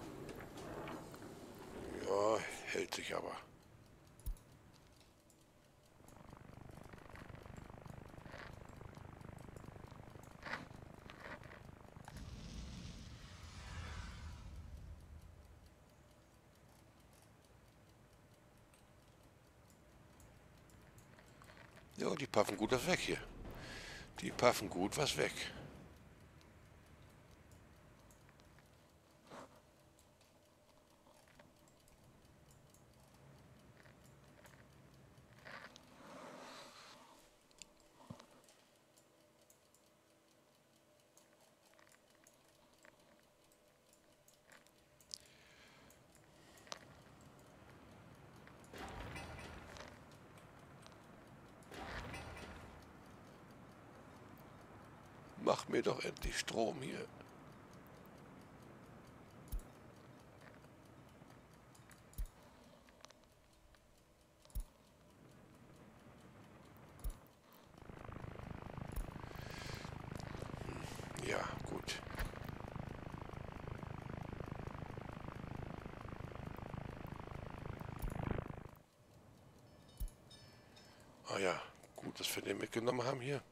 Ja, hält sich aber. Ja, die paffen gut was weg hier. Die paffen gut was weg. Mach mir doch endlich Strom hier. Ja, gut. Ah ja, gut, dass wir den mitgenommen haben hier.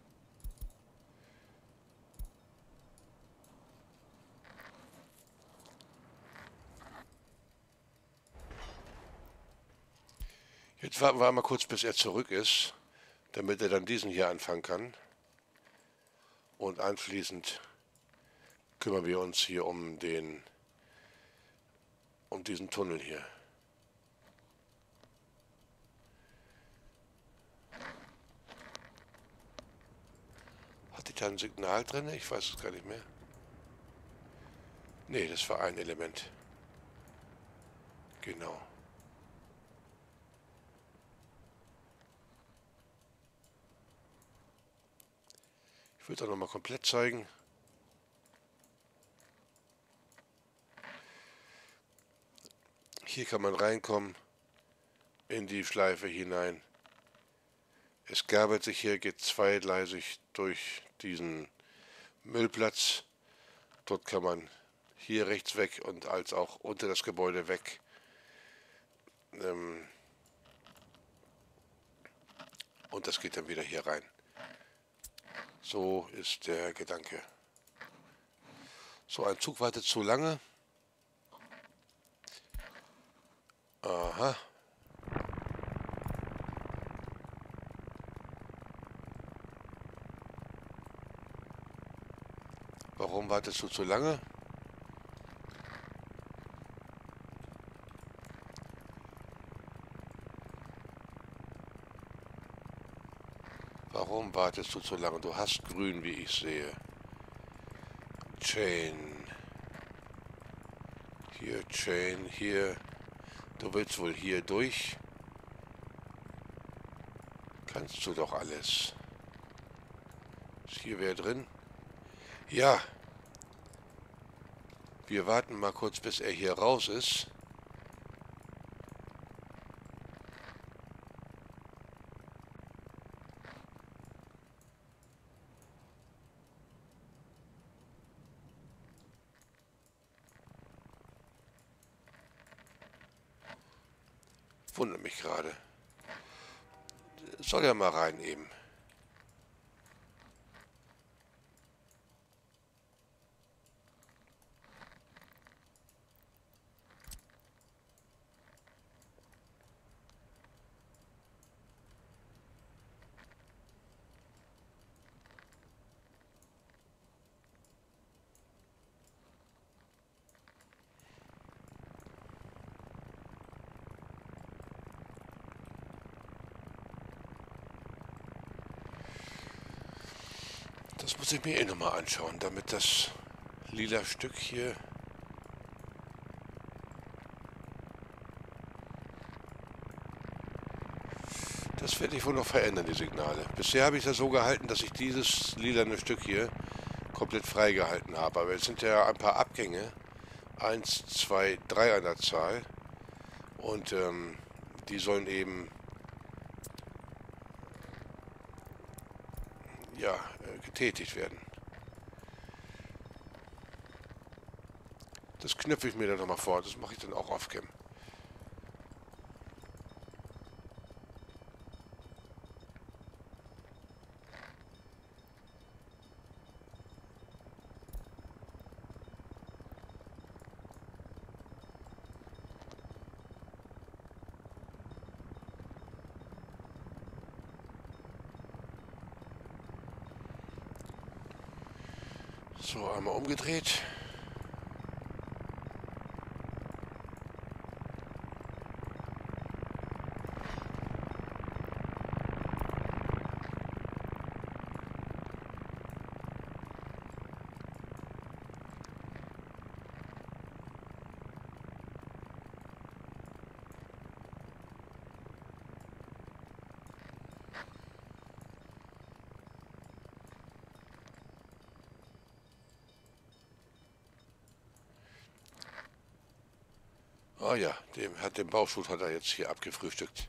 Jetzt warten wir mal kurz, bis er zurück ist, damit er dann diesen hier anfangen kann. Und anschließend kümmern wir uns hier um diesen Tunnel hier. Hatte ich da ein Signal drin? Ich weiß es gar nicht mehr. Nee, das war ein Element. Genau. Ich will es auch nochmal komplett zeigen. Hier kann man reinkommen in die Schleife hinein. Es gabelt sich hier, geht zweigleisig durch diesen Müllplatz. Dort kann man hier rechts weg und als auch unter das Gebäude weg. Und das geht dann wieder hier rein. So ist der Gedanke. So, ein Zug wartet zu lange. Aha. Warum wartest du zu lange? Warum wartest du zu lange? Du hast grün, wie ich sehe. Chain. Hier, Chain, hier. Du willst wohl hier durch? Kannst du doch alles. Ist hier wer drin? Ja. Wir warten mal kurz, bis er hier raus ist. Wundert mich gerade. Soll ja mal rein eben. Das muss ich mir eh nochmal anschauen, damit das lila Stück hier... Das werde ich wohl noch verändern, die Signale. Bisher habe ich das so gehalten, dass ich dieses lilane Stück hier komplett freigehalten habe. Aber es sind ja ein paar Abgänge. 1, 2, 3 an der Zahl. Und die sollen eben ja, getätigt werden. Das knüpfe ich mir dann nochmal vor. Das mache ich dann auch off-cam. So, einmal umgedreht. Ah ja, den Bauschutt hat er jetzt hier abgefrühstückt.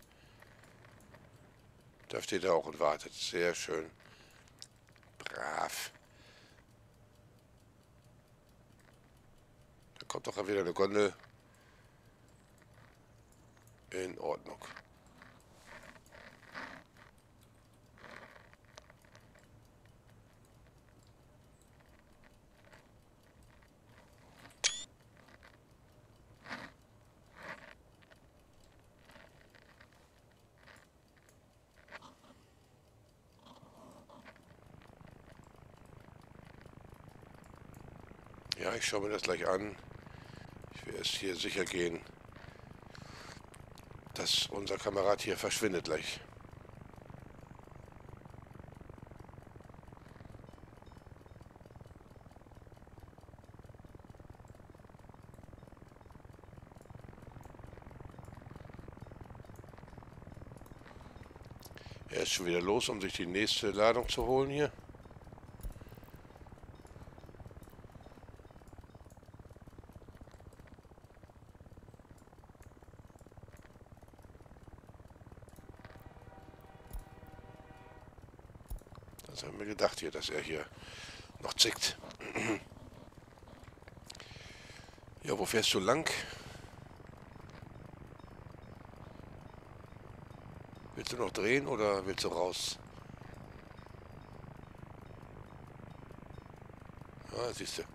Da steht er auch und wartet. Sehr schön. Brav. Da kommt doch wieder eine Gondel. In Ordnung. Ja, ich schaue mir das gleich an. Ich will erst hier sicher gehen, dass unser Kamerad hier verschwindet gleich. Er ist schon wieder los, um sich die nächste Ladung zu holen hier. Das haben wir gedacht hier, dass er hier noch zickt. Ja, wo fährst du lang? Willst du noch drehen oder willst du raus? Ah, siehst du.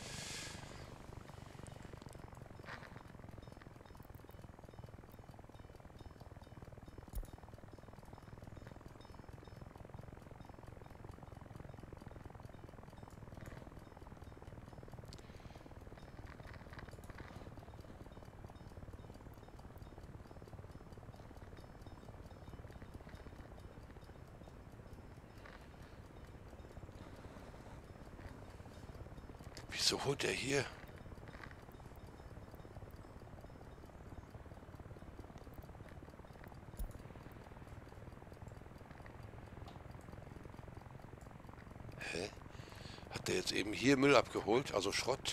Wieso holt er hier? Hä? Hat der jetzt eben hier Müll abgeholt, also Schrott?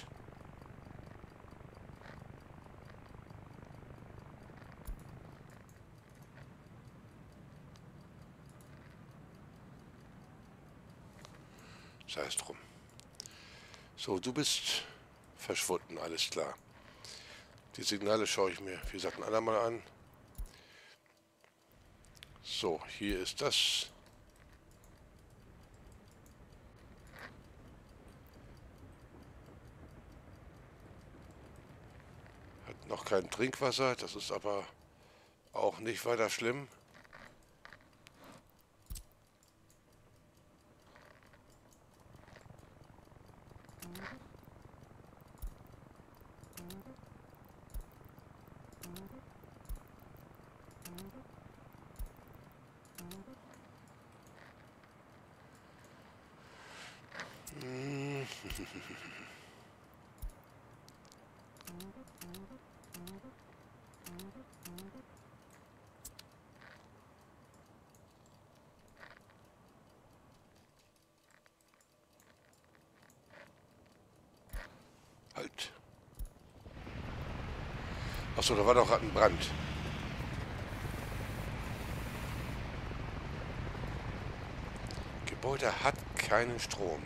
Sei es drum. So, du bist verschwunden, alles klar. Die Signale schaue ich mir, wie gesagt, ein andermal an. So, hier ist das. Hat noch kein Trinkwasser, das ist aber auch nicht weiter schlimm. Halt. Achso, da war doch gerade ein Brand. Gebäude hat keinen Strom.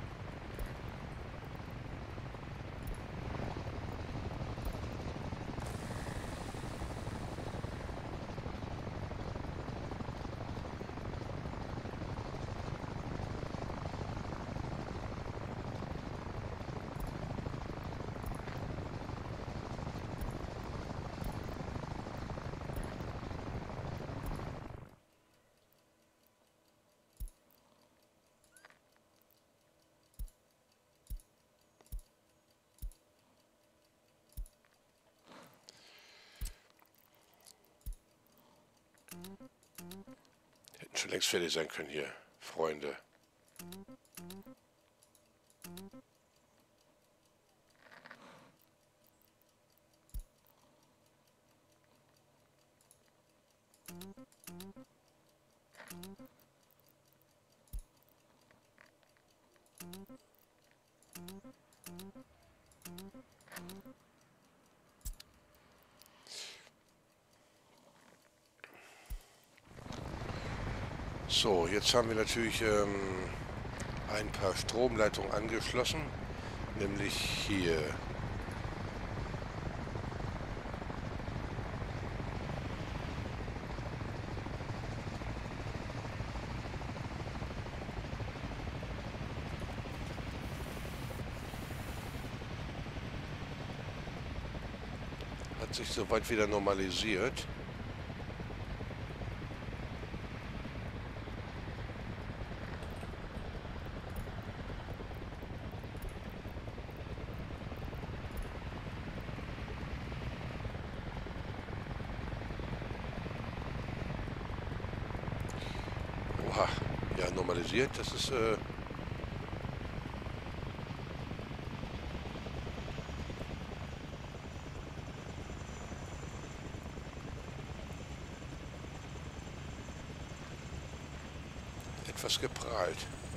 Hätten schon längst fertig sein können hier, Freunde. So, jetzt haben wir natürlich ein paar Stromleitungen angeschlossen, nämlich hier. Hat sich soweit wieder normalisiert. Oha, ja, normalisiert, das ist etwas geprahlt.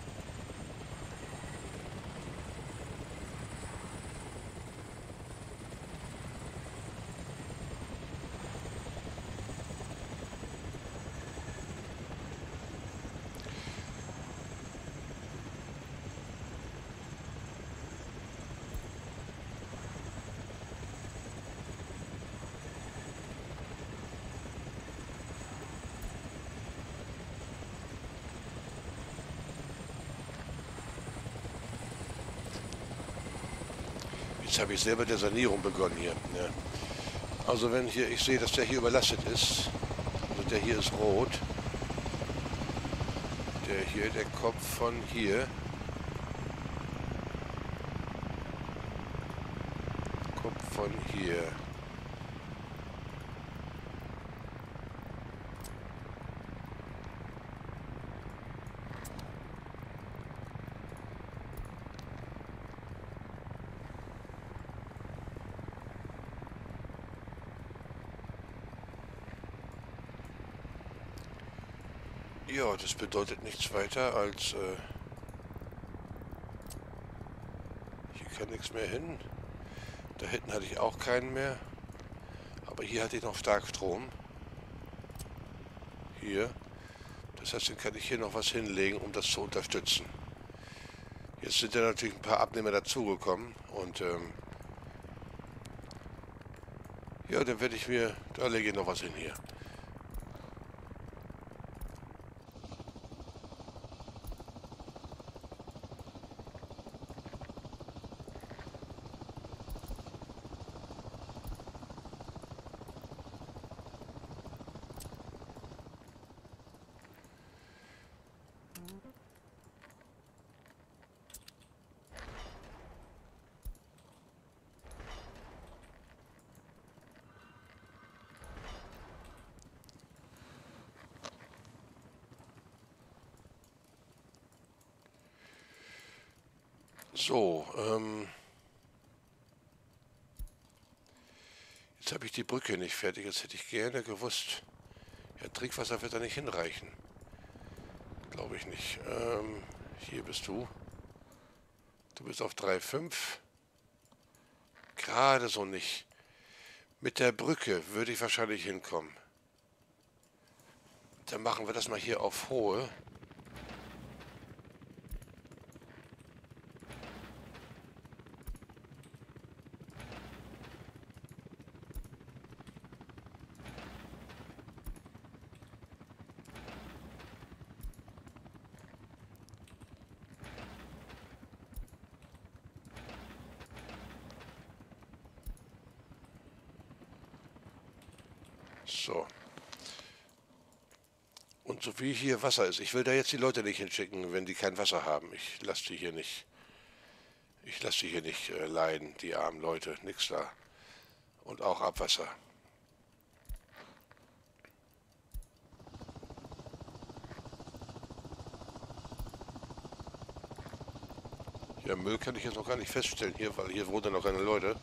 Jetzt habe ich selber der Sanierung begonnen hier. Ja. Also wenn hier, ich sehe, dass der hier überlastet ist. Also der hier ist rot. Der hier, der kommt von hier. Kommt von hier. Ja, das bedeutet nichts weiter als hier kann nichts mehr hin. Da hinten hatte ich auch keinen mehr. Aber hier hatte ich noch Starkstrom. Hier. Das heißt, dann kann ich hier noch was hinlegen, um das zu unterstützen. Jetzt sind ja natürlich ein paar Abnehmer dazugekommen. Und ja, dann werde ich mir, da lege ich noch was hin hier. So, jetzt habe ich die Brücke nicht fertig. Jetzt hätte ich gerne gewusst. Ja, Trinkwasser wird da nicht hinreichen. Glaube ich nicht. Hier bist du. Du bist auf 3,5. Gerade so nicht. Mit der Brücke würde ich wahrscheinlich hinkommen. Dann machen wir das mal hier auf hohe. So. Und so wie hier Wasser ist. Ich will da jetzt die Leute nicht hinschicken, wenn die kein Wasser haben. Ich lasse die hier nicht. Ich lasse die hier nicht leiden, die armen Leute. Nix da. Und auch Abwasser. Ja, Müll kann ich jetzt noch gar nicht feststellen hier, weil hier wohnen noch keine Leute.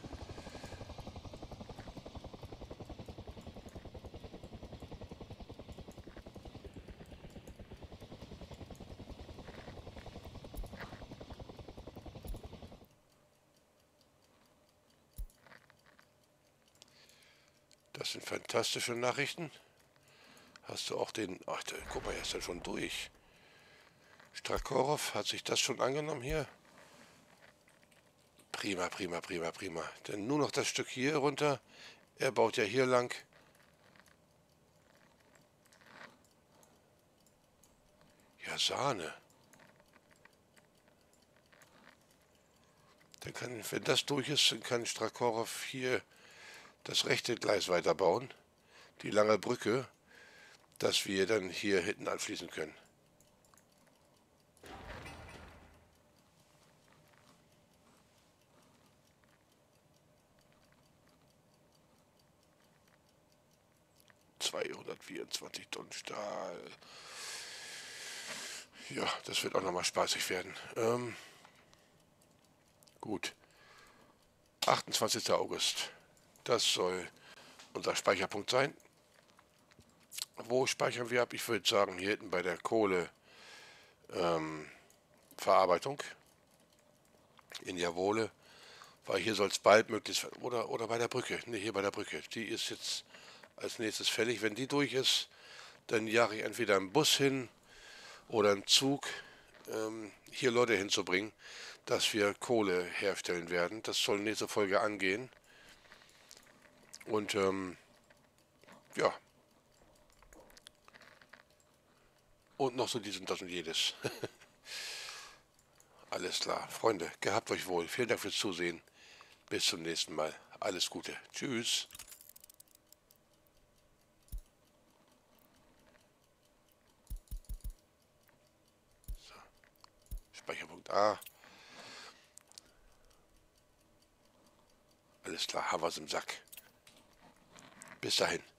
Das sind fantastische Nachrichten. Hast du auch den... Ach, guck mal, er ist ja schon durch. Strakorow, hat sich das schon angenommen hier? Prima, prima, prima, prima. Denn nur noch das Stück hier runter. Er baut ja hier lang. Ja, Sahne. Dann kann, wenn das durch ist, dann kann Strakorow hier das rechte Gleis weiterbauen. Die lange Brücke, dass wir dann hier hinten anschließen können. ...224 Tonnen Stahl. Ja, das wird auch nochmal spaßig werden. Gut. 28. August. Das soll unser Speicherpunkt sein. Wo speichern wir ab? Ich würde sagen, hier hinten bei der Kohleverarbeitung in Javole, weil hier soll es bald möglichst, oder bei der Brücke, ne, hier bei der Brücke, die ist jetzt als nächstes fällig. Wenn die durch ist, dann jage ich entweder einen Bus hin oder einen Zug, hier Leute hinzubringen, dass wir Kohle herstellen werden. Das soll nächste Folge angehen. Und ja, und noch so dies und das und jedes. Alles klar. Freunde, gehabt euch wohl. Vielen Dank fürs Zusehen. Bis zum nächsten Mal. Alles Gute. Tschüss. So. Speicherpunkt A. Alles klar, haben wir es im Sack. Bis dahin.